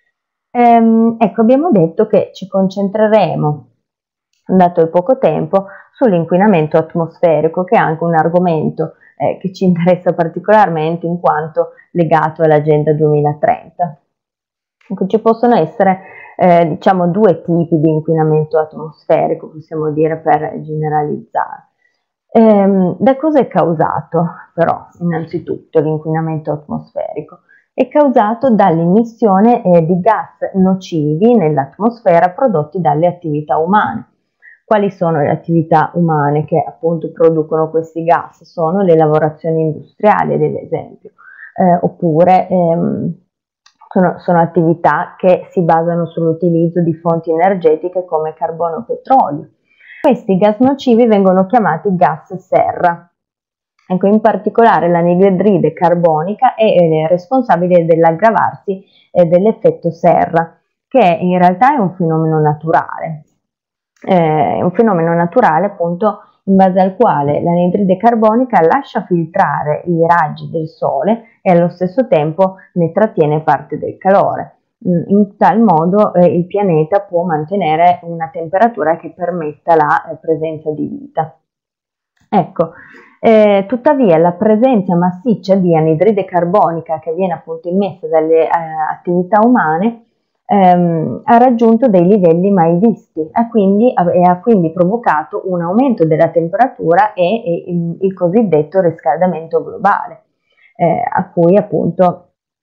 Ehm, ecco, abbiamo detto che ci concentreremo, dato il poco tempo, sull'inquinamento atmosferico, che è anche un argomento eh, che ci interessa particolarmente in quanto legato all'Agenda duemilatrenta. Ecco, ci possono essere eh, diciamo due tipi di inquinamento atmosferico, possiamo dire, per generalizzare. Ehm, da cosa è causato però innanzitutto l'inquinamento atmosferico? È causato dall'emissione eh, di gas nocivi nell'atmosfera prodotti dalle attività umane. Quali sono le attività umane che appunto producono questi gas? Sono le lavorazioni industriali, ad esempio, eh, oppure ehm, sono, sono attività che si basano sull'utilizzo di fonti energetiche come carbone o petrolio. Questi gas nocivi vengono chiamati gas serra. Ecco, in particolare l'anidride carbonica è eh, responsabile dell'aggravarsi eh, dell'effetto serra, che in realtà è un fenomeno naturale. Eh, è un fenomeno naturale appunto in base al quale l'anidride carbonica lascia filtrare i raggi del sole e allo stesso tempo ne trattiene parte del calore. In tal modo eh, il pianeta può mantenere una temperatura che permetta la eh, presenza di vita. Ecco, eh, tuttavia la presenza massiccia di anidride carbonica che viene appunto immessa dalle eh, attività umane ehm, ha raggiunto dei livelli mai visti e quindi, e ha quindi provocato un aumento della temperatura e, e il, il cosiddetto riscaldamento globale, eh, a cui appunto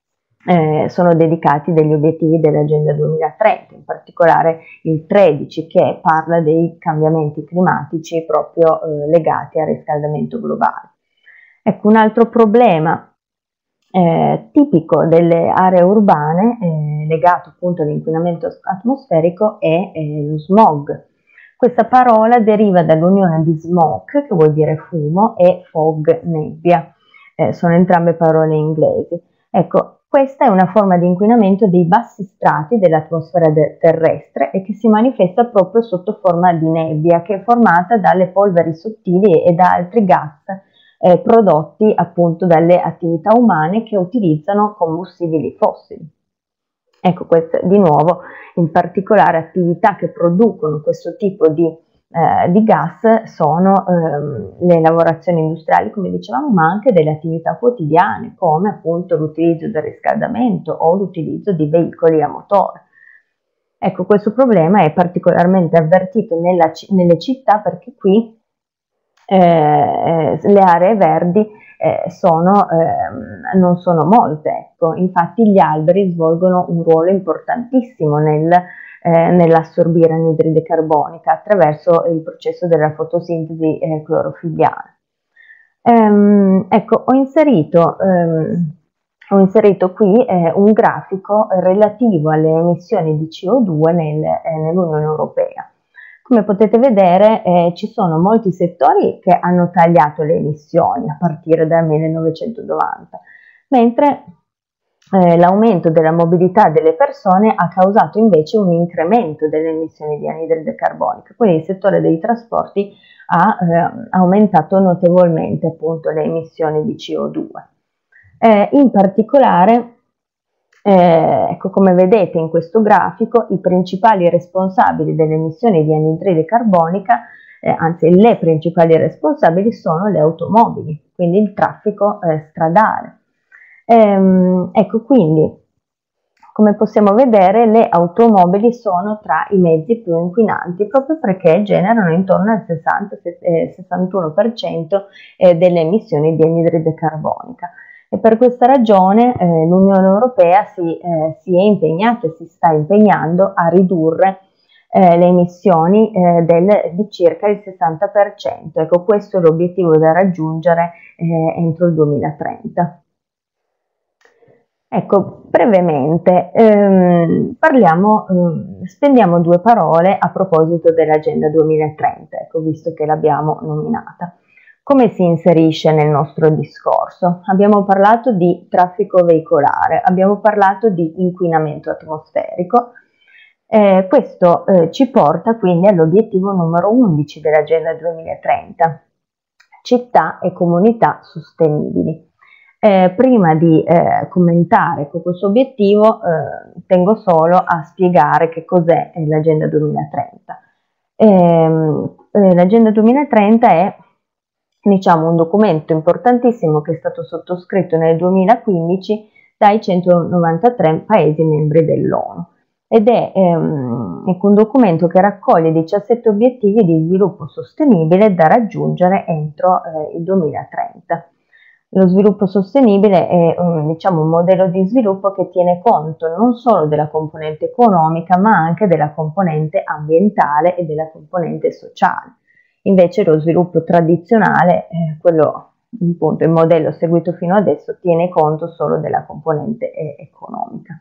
Eh, sono dedicati degli obiettivi dell'Agenda duemilatrenta, in particolare il tredici che parla dei cambiamenti climatici proprio eh, legati al riscaldamento globale. Ecco, un altro problema eh, tipico delle aree urbane eh, legato appunto all'inquinamento atmosferico è eh, lo smog. Questa parola deriva dall'unione di smoke, che vuol dire fumo, e fog, nebbia. Eh, sono entrambe parole inglesi. Ecco, questa è una forma di inquinamento dei bassi strati dell'atmosfera terrestre e che si manifesta proprio sotto forma di nebbia, che è formata dalle polveri sottili e da altri gas eh, prodotti appunto dalle attività umane che utilizzano combustibili fossili. Ecco, queste di nuovo, in particolare attività che producono questo tipo di, eh, di gas sono ehm, le lavorazioni industriali, come dicevamo, ma anche delle attività quotidiane, come appunto l'utilizzo del riscaldamento o l'utilizzo di veicoli a motore. Ecco, questo problema è particolarmente avvertito nella, nelle città, perché qui eh, le aree verdi Eh, sono, eh, non sono molte, ecco. Infatti gli alberi svolgono un ruolo importantissimo nel, eh, nell'assorbire anidride carbonica attraverso il processo della fotosintesi eh, clorofilliana. Ehm, ecco, ho inserito, ehm, ho inserito qui eh, un grafico relativo alle emissioni di C O due nel, eh, nell'Unione Europea. Come potete vedere eh, ci sono molti settori che hanno tagliato le emissioni a partire dal millenovecentonovanta, mentre eh, l'aumento della mobilità delle persone ha causato invece un incremento delle emissioni di anidride carbonica, quindi il settore dei trasporti ha eh, aumentato notevolmente appunto le emissioni di C O due. Eh, in particolare Eh, ecco, come vedete in questo grafico, i principali responsabili delle emissioni di anidride carbonica, eh, anzi le principali responsabili sono le automobili, quindi il traffico eh, stradale. Ehm, ecco, quindi, come possiamo vedere, le automobili sono tra i mezzi più inquinanti proprio perché generano intorno al sessanta sessantuno per cento eh, delle emissioni di anidride carbonica. E per questa ragione eh, l'Unione Europea si, eh, si è impegnata e si sta impegnando a ridurre eh, le emissioni eh, del, di circa il sessanta per cento. Ecco, questo è l'obiettivo da raggiungere eh, entro il duemilatrenta. Ecco, brevemente, ehm, parliamo, ehm, spendiamo due parole a proposito dell'Agenda duemilatrenta, ecco, visto che l'abbiamo nominata. Come si inserisce nel nostro discorso? Abbiamo parlato di traffico veicolare, abbiamo parlato di inquinamento atmosferico. Eh, questo eh, ci porta quindi all'obiettivo numero undici dell'Agenda duemilatrenta, città e comunità sostenibili. Eh, prima di eh, commentare questo obiettivo eh, tengo solo a spiegare che cos'è l'Agenda duemilatrenta. Eh, eh, L'Agenda duemilatrenta è, diciamo, un documento importantissimo che è stato sottoscritto nel duemilaquindici dai centonovantatré Paesi membri dell'ONU ed è ehm, ecco, un documento che raccoglie diciassette obiettivi di sviluppo sostenibile da raggiungere entro eh, il duemilatrenta. Lo sviluppo sostenibile è um, diciamo, un modello di sviluppo che tiene conto non solo della componente economica ma anche della componente ambientale e della componente sociale. Invece lo sviluppo tradizionale, eh, quello appunto il modello seguito fino adesso, tiene conto solo della componente eh, economica.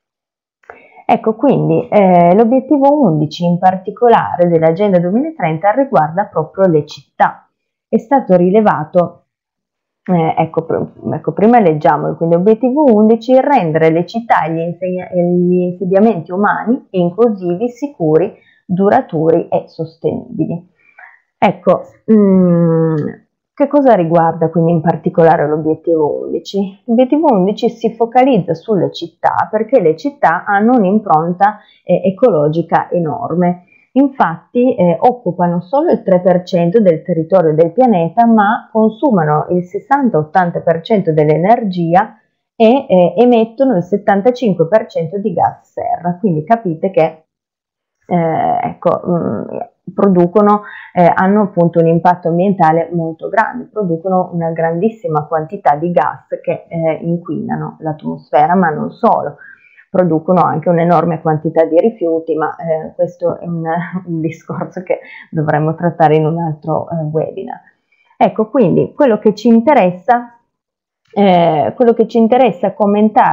Ecco, quindi eh, l'obiettivo undici in particolare dell'Agenda duemilatrenta riguarda proprio le città. È stato rilevato, eh, ecco, ecco, prima leggiamo, quindi obiettivo undici, rendere le città e gli, gli insediamenti umani inclusivi, sicuri, duraturi e sostenibili. Ecco, mh, che cosa riguarda quindi in particolare l'obiettivo undici? L'obiettivo undici si focalizza sulle città perché le città hanno un'impronta eh, ecologica enorme. Infatti eh, occupano solo il tre per cento del territorio del pianeta ma consumano il sessanta ottanta per cento dell'energia e eh, emettono il settantacinque per cento di gas serra. Quindi capite che eh, ecco, mh, producono, eh, hanno appunto un impatto ambientale molto grande, producono una grandissima quantità di gas che eh, inquinano l'atmosfera, ma non solo, producono anche un'enorme quantità di rifiuti, ma eh, questo è un, un discorso che dovremmo trattare in un altro eh, webinar. Ecco, quindi quello che ci interessa, eh, quello che ci interessa commentare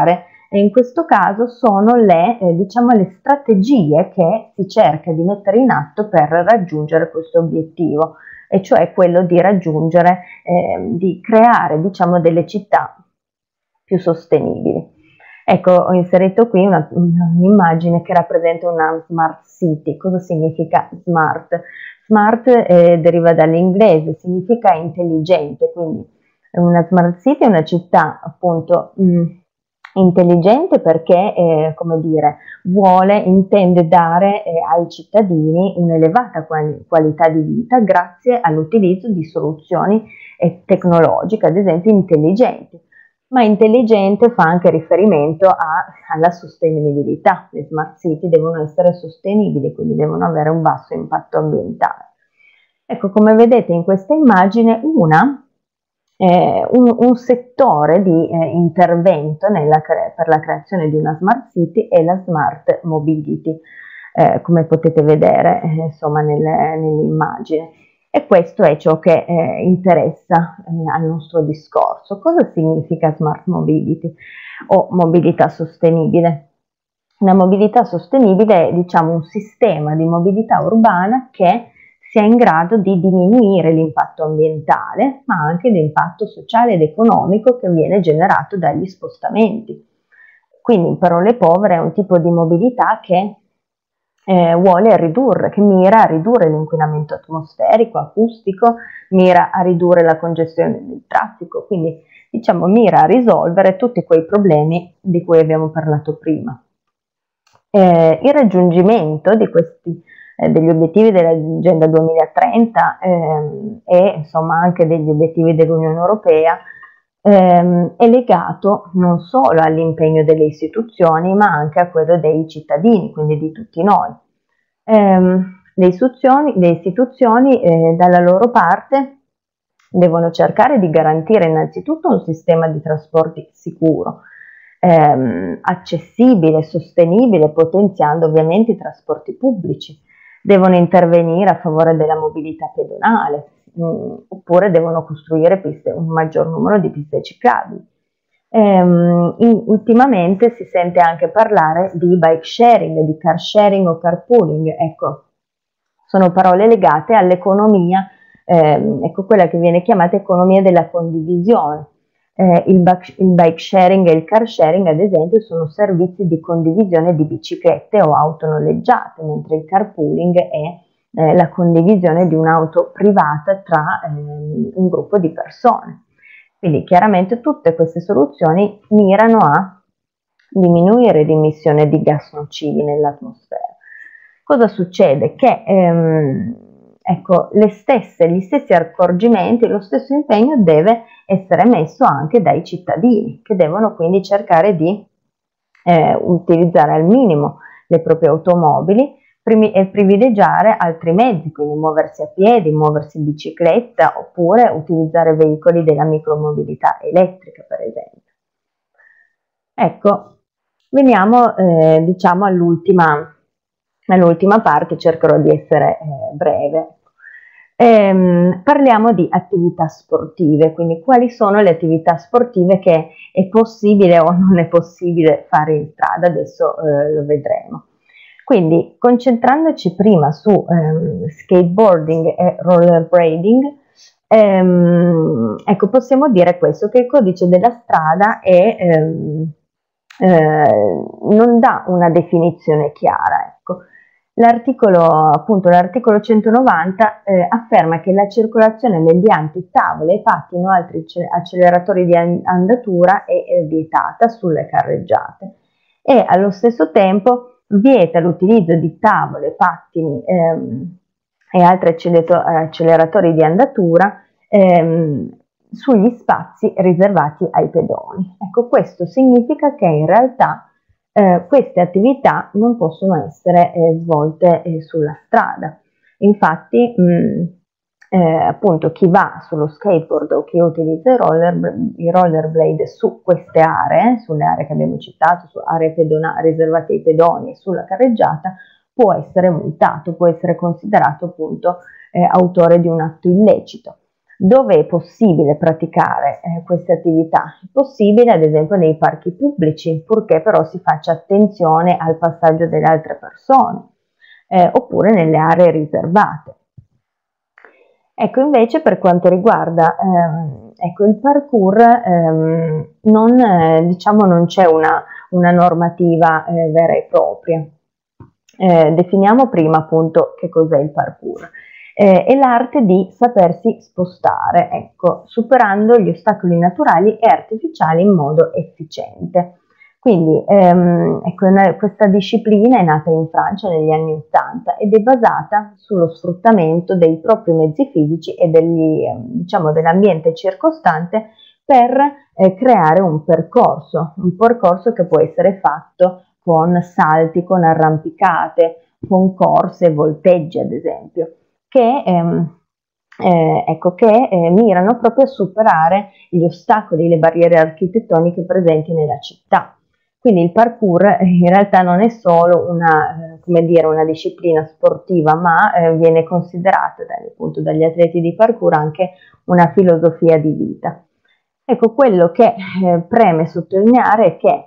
E in questo caso sono le, eh, diciamo, le strategie che si cerca di mettere in atto per raggiungere questo obiettivo, e cioè quello di raggiungere, eh, di creare, diciamo, delle città più sostenibili. Ecco, ho inserito qui un'immagine che rappresenta una smart city. Cosa significa smart? Smart eh, deriva dall'inglese, significa intelligente, quindi una smart city è una città appunto mh, intelligente perché, eh, come dire, vuole, intende dare eh, ai cittadini un'elevata quali qualità di vita grazie all'utilizzo di soluzioni eh, tecnologiche, ad esempio intelligenti. Ma intelligente fa anche riferimento a, alla sostenibilità. Le smart city devono essere sostenibili, quindi devono avere un basso impatto ambientale. Ecco, come vedete in questa immagine, una, eh, un, un settore di eh, intervento nella per la creazione di una smart city è la smart mobility, eh, come potete vedere eh, insomma nell'immagine. E questo è ciò che eh, interessa eh, al nostro discorso. Cosa significa smart mobility o mobilità sostenibile? Una mobilità sostenibile è, diciamo, un sistema di mobilità urbana che sia in grado di diminuire l'impatto ambientale, ma anche l'impatto sociale ed economico che viene generato dagli spostamenti. Quindi, in parole povere, è un tipo di mobilità che Eh, vuole ridurre, che mira a ridurre l'inquinamento atmosferico, acustico, mira a ridurre la congestione del traffico, quindi diciamo mira a risolvere tutti quei problemi di cui abbiamo parlato prima. Eh, il raggiungimento di questi, eh, degli obiettivi dell'Agenda duemilatrenta eh, e insomma anche degli obiettivi dell'Unione Europea ehm, è legato non solo all'impegno delle istituzioni ma anche a quello dei cittadini, quindi di tutti noi. Ehm, le istituzioni, le istituzioni eh, dalla loro parte devono cercare di garantire innanzitutto un sistema di trasporti sicuro, ehm, accessibile, sostenibile, potenziando ovviamente i trasporti pubblici. Devono intervenire a favore della mobilità pedonale, mh, oppure devono costruire piste, un maggior numero di piste ciclabili. Ehm, in, ultimamente si sente anche parlare di bike sharing, di car sharing o carpooling. Ecco, sono parole legate all'economia, ehm, ecco, quella che viene chiamata economia della condivisione. Eh, il, il bike sharing e il car sharing, ad esempio, sono servizi di condivisione di biciclette o auto noleggiate, mentre il carpooling è eh, la condivisione di un'auto privata tra eh, un gruppo di persone. Quindi chiaramente tutte queste soluzioni mirano a diminuire l'emissione di gas nocivi nell'atmosfera. Cosa succede? Che ehm, ecco, le stesse, gli stessi accorgimenti, lo stesso impegno deve essere messo anche dai cittadini, che devono quindi cercare di eh, utilizzare al minimo le proprie automobili e privilegiare altri mezzi, quindi muoversi a piedi, muoversi in bicicletta oppure utilizzare veicoli della micromobilità elettrica, per esempio. Ecco, veniamo eh, diciamo all'ultima all'ultima parte, cercherò di essere eh, breve. Ehm, parliamo di attività sportive, quindi quali sono le attività sportive che è possibile o non è possibile fare in strada, adesso eh, lo vedremo. Quindi concentrandoci prima su ehm, skateboarding e rollerblading, ehm, ecco, possiamo dire questo, che il codice della strada è, ehm, eh, non dà una definizione chiara. Ecco. L'articolo, appunto, l'articolo centonovanta eh, afferma che la circolazione mediante tavole, pattini o altri acceleratori di andatura è eh, vietata sulle carreggiate e allo stesso tempo vieta l'utilizzo di tavole, pattini ehm, e altri acceleratori di andatura ehm, sugli spazi riservati ai pedoni. Ecco, questo significa che in realtà eh, queste attività non possono essere eh, svolte eh, sulla strada. Infatti, mh, eh, appunto, chi va sullo skateboard o chi utilizza i, roller, i rollerblade su queste aree, sulle aree che abbiamo citato, su aree pedonali riservate ai pedoni e sulla carreggiata, può essere multato, può essere considerato appunto eh, autore di un atto illecito. Dove è possibile praticare eh, queste attività? È possibile ad esempio nei parchi pubblici, purché però si faccia attenzione al passaggio delle altre persone, eh, oppure nelle aree riservate. Ecco, invece per quanto riguarda ehm, ecco, il parkour, ehm, non, eh, diciamo, non c'è una, una normativa eh, vera e propria. Eh, definiamo prima appunto che cos'è il parkour. Eh, è l'arte di sapersi spostare, ecco, superando gli ostacoli naturali e artificiali in modo efficiente. Quindi ehm, ecco, una, questa disciplina è nata in Francia negli anni ottanta ed è basata sullo sfruttamento dei propri mezzi fisici e degli, eh, diciamo, dell'ambiente circostante per eh, creare un percorso, un percorso che può essere fatto con salti, con arrampicate, con corse, volteggi ad esempio, che, ehm, eh, ecco, che eh, mirano proprio a superare gli ostacoli, le barriere architettoniche presenti nella città. Quindi il parkour in realtà non è solo una, eh, come dire, una disciplina sportiva, ma eh, viene considerata dai, appunto, dagli atleti di parkour anche una filosofia di vita. Ecco, quello che eh, preme sottolineare è che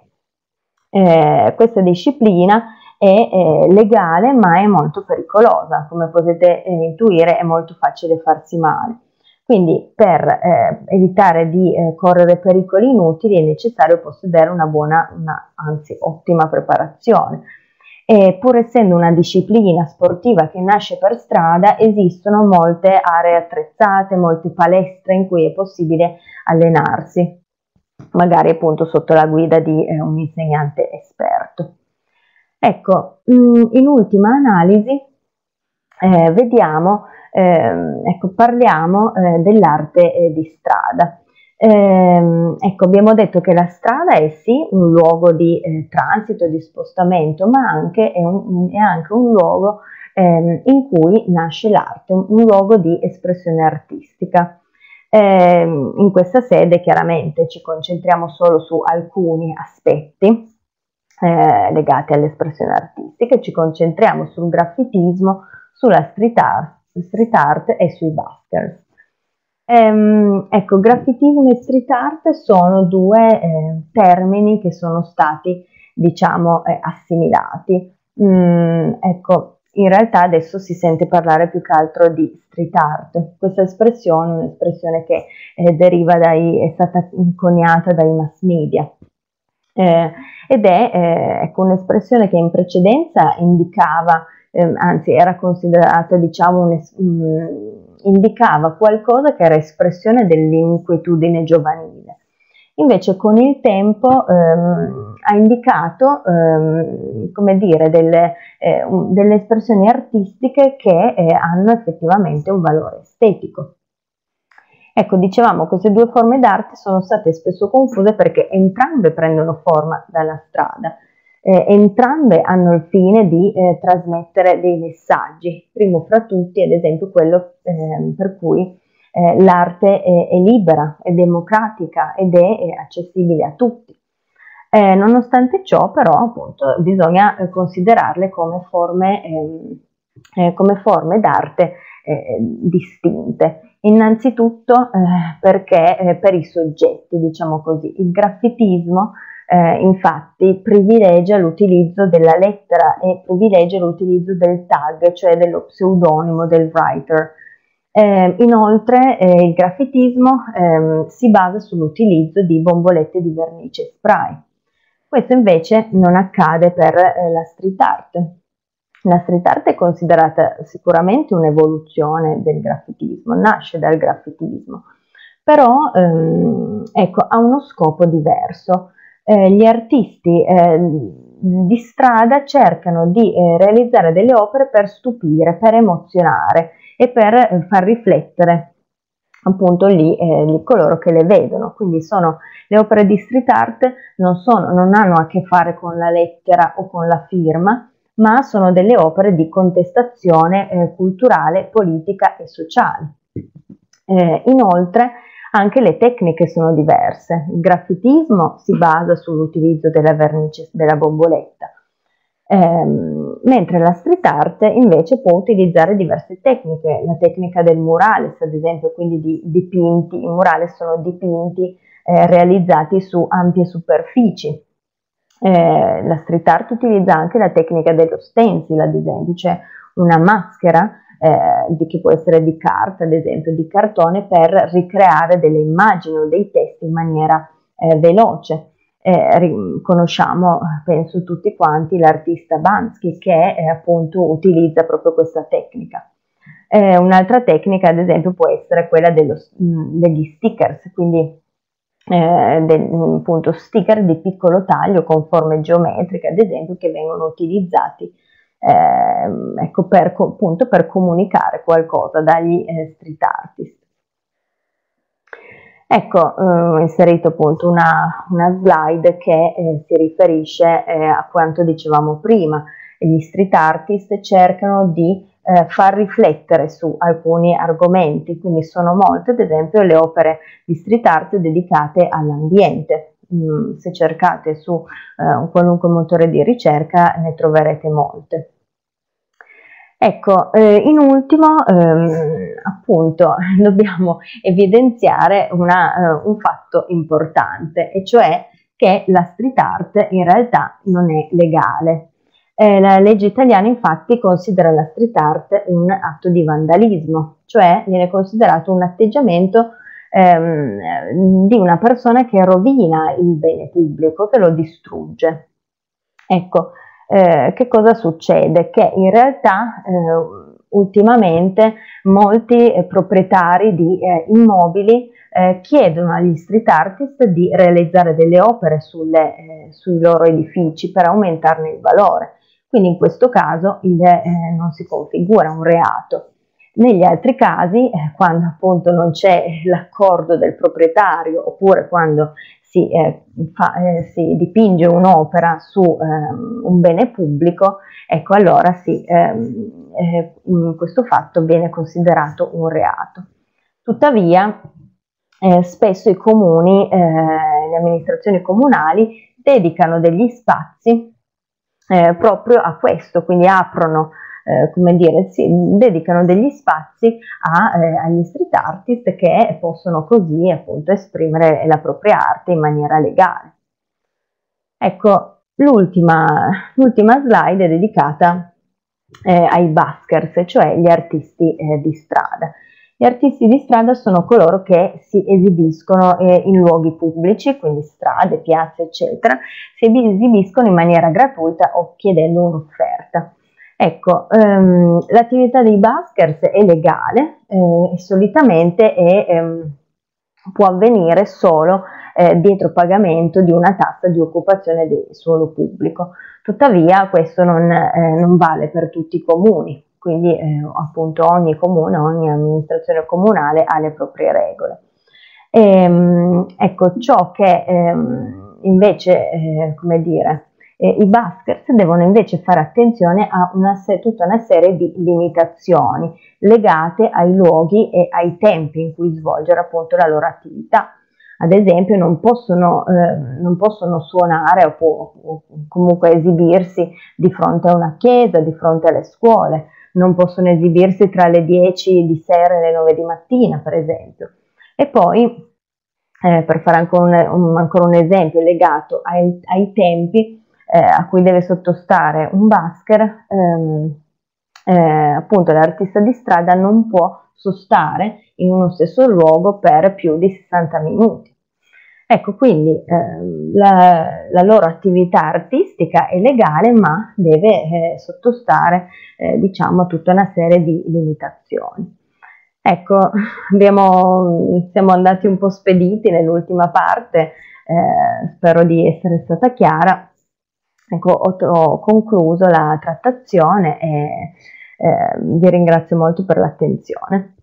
eh, questa disciplina è eh, legale ma è molto pericolosa, come potete eh, intuire è molto facile farsi male. Quindi per eh, evitare di eh, correre pericoli inutili è necessario possedere una buona, una, anzi ottima preparazione. E pur essendo una disciplina sportiva che nasce per strada, esistono molte aree attrezzate, molte palestre in cui è possibile allenarsi, magari appunto sotto la guida di eh, un insegnante esperto. Ecco, mh, in ultima analisi eh, vediamo Eh, ecco, parliamo eh, dell'arte eh, di strada. Eh, ecco, abbiamo detto che la strada è sì un luogo di eh, transito, di spostamento, ma anche è, un, è anche un luogo eh, in cui nasce l'arte, un, un luogo di espressione artistica. Eh, in questa sede chiaramente ci concentriamo solo su alcuni aspetti eh, legati alle espressioni artistiche, ci concentriamo sul graffitismo, sulla street art, street art e sui buskers. Ehm, ecco, graffitismo e street art sono due eh, termini che sono stati, diciamo, eh, assimilati. Mm, ecco, in realtà adesso si sente parlare più che altro di street art. Questa espressione è un'espressione che eh, deriva dai, è stata coniata dai mass media. Eh, ed è eh, ecco, un'espressione che in precedenza indicava Eh, anzi era considerata, diciamo, un, um, indicava qualcosa che era espressione dell'inquietudine giovanile. Invece con il tempo ehm, ha indicato, ehm, come dire, delle, eh, un, delle espressioni artistiche che eh, hanno effettivamente un valore estetico. Ecco, dicevamo, queste due forme d'arte sono state spesso confuse perché entrambe prendono forma dalla strada. Eh, entrambe hanno il fine di eh, trasmettere dei messaggi, primo fra tutti ad esempio quello eh, per cui eh, l'arte è, è libera, è democratica ed è, è accessibile a tutti. Eh, nonostante ciò però appunto bisogna eh, considerarle come forme, ehm, eh, come forme d'arte eh, distinte. Innanzitutto eh, perché eh, per i soggetti, diciamo così, il graffitismo Eh, infatti privilegia l'utilizzo della lettera e privilegia l'utilizzo del tag, cioè dello pseudonimo del writer. Eh, inoltre eh, il graffitismo eh, si basa sull'utilizzo di bombolette di vernice spray. Questo invece non accade per eh, la street art. La street art è considerata sicuramente un'evoluzione del graffitismo, nasce dal graffitismo, però ehm, ecco, ha uno scopo diverso. Eh, gli artisti eh, di strada cercano di eh, realizzare delle opere per stupire, per emozionare e per eh, far riflettere appunto lì, eh, lì coloro che le vedono. Quindi sono le opere di street art non, sono, non hanno a che fare con la lettera o con la firma, ma sono delle opere di contestazione eh, culturale, politica e sociale. Eh, inoltre anche le tecniche sono diverse. Il graffitismo si basa sull'utilizzo della vernice, della bomboletta. Ehm, mentre la street art invece può utilizzare diverse tecniche, la tecnica del murales ad esempio, quindi di dipinti, i murales sono dipinti eh, realizzati su ampie superfici. Eh, la street art utilizza anche la tecnica dello stencil ad esempio, cioè una maschera eh, di, che può essere di carta ad esempio, di cartone, per ricreare delle immagini o dei testi in maniera eh, veloce. Eh, conosciamo, penso tutti quanti, l'artista Banksy che eh, appunto utilizza proprio questa tecnica. Eh, un'altra tecnica ad esempio può essere quella dello, degli stickers, quindi eh, del, appunto sticker di piccolo taglio con forme geometriche ad esempio, che vengono utilizzati eh, ecco, per, appunto, per comunicare qualcosa dagli eh, street artist. Ecco, eh, ho inserito appunto una, una slide che eh, si riferisce eh, a quanto dicevamo prima. Gli street artist cercano di eh, far riflettere su alcuni argomenti, quindi sono molte ad esempio le opere di street art dedicate all'ambiente. Mm, se cercate su eh, un qualunque motore di ricerca ne troverete molte. Ecco, eh, in ultimo, ehm, appunto, dobbiamo evidenziare una, eh, un fatto importante, e cioè che la street art in realtà non è legale. Eh, la legge italiana infatti considera la street art un atto di vandalismo, cioè viene considerato un atteggiamento ehm, di una persona che rovina il bene pubblico, che lo distrugge. Ecco, Eh, che cosa succede? Che in realtà eh, ultimamente molti eh, proprietari di eh, immobili eh, chiedono agli street artist di realizzare delle opere sulle, eh, sui loro edifici per aumentarne il valore. Quindi in questo caso il, eh, non si configura un reato. Negli altri casi, eh, quando appunto non c'è l'accordo del proprietario, oppure quando Si, eh, fa, eh, si dipinge un'opera su eh, un bene pubblico, ecco allora sì, ehm, eh, questo fatto viene considerato un reato. Tuttavia eh, spesso i comuni, eh, le amministrazioni comunali dedicano degli spazi eh, proprio a questo, quindi aprono Eh, come dire, si dedicano degli spazi a, eh, agli street artist che possono così appunto esprimere la propria arte in maniera legale. Ecco, l'ultima, l'ultima slide è dedicata eh, ai buskers, cioè gli artisti eh, di strada. Gli artisti di strada sono coloro che si esibiscono eh, in luoghi pubblici, quindi strade, piazze, eccetera, si esibiscono in maniera gratuita o chiedendo un'offerta. Ecco, ehm, l'attività dei buskers è legale eh, e solitamente è, ehm, può avvenire solo eh, dietro pagamento di una tassa di occupazione del suolo pubblico. Tuttavia questo non, eh, non vale per tutti i comuni, quindi eh, appunto ogni comune, ogni amministrazione comunale ha le proprie regole. E, ecco, ciò che ehm, invece, eh, come dire, Eh, i buskers devono invece fare attenzione a una, tutta una serie di limitazioni legate ai luoghi e ai tempi in cui svolgere appunto la loro attività. Ad esempio non possono, eh, non possono suonare o, o comunque esibirsi di fronte a una chiesa, di fronte alle scuole, non possono esibirsi tra le dieci di sera e le nove di mattina, per esempio. E poi, eh, per fare ancora un, un, ancora un esempio legato ai, ai tempi, Eh, a cui deve sottostare un busker, ehm, eh, appunto l'artista di strada non può sostare in uno stesso luogo per più di sessanta minuti. Ecco, quindi eh, la, la loro attività artistica è legale, ma deve eh, sottostare eh, diciamo a tutta una serie di limitazioni. Ecco, abbiamo, siamo andati un po' spediti nell'ultima parte, eh, spero di essere stata chiara. Ecco, ho, ho concluso la trattazione e eh, vi ringrazio molto per l'attenzione.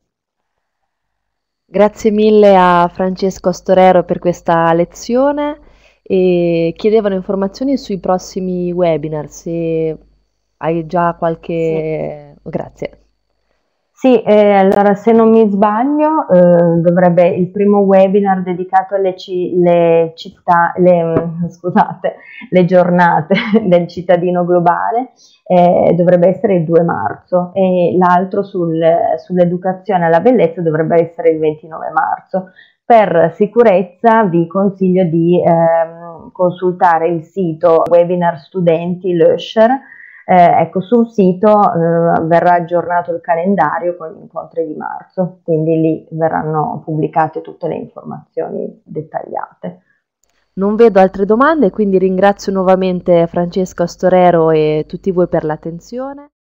Grazie mille a Francesco Storero per questa lezione, e chiedevano informazioni sui prossimi webinar, se hai già qualche... Sì. Grazie. Sì, eh, allora se non mi sbaglio, eh, dovrebbe il primo webinar dedicato alle ci- le città, le, mm, scusate, le giornate del cittadino globale, eh, dovrebbe essere il due marzo e l'altro sul- sull'educazione alla bellezza dovrebbe essere il ventinove marzo. Per sicurezza vi consiglio di ehm, consultare il sito Webinar Studenti Löscher. Eh, ecco, sul sito eh, verrà aggiornato il calendario con gli incontri di marzo, quindi lì verranno pubblicate tutte le informazioni dettagliate. Non vedo altre domande, quindi ringrazio nuovamente Francesca Storero e tutti voi per l'attenzione.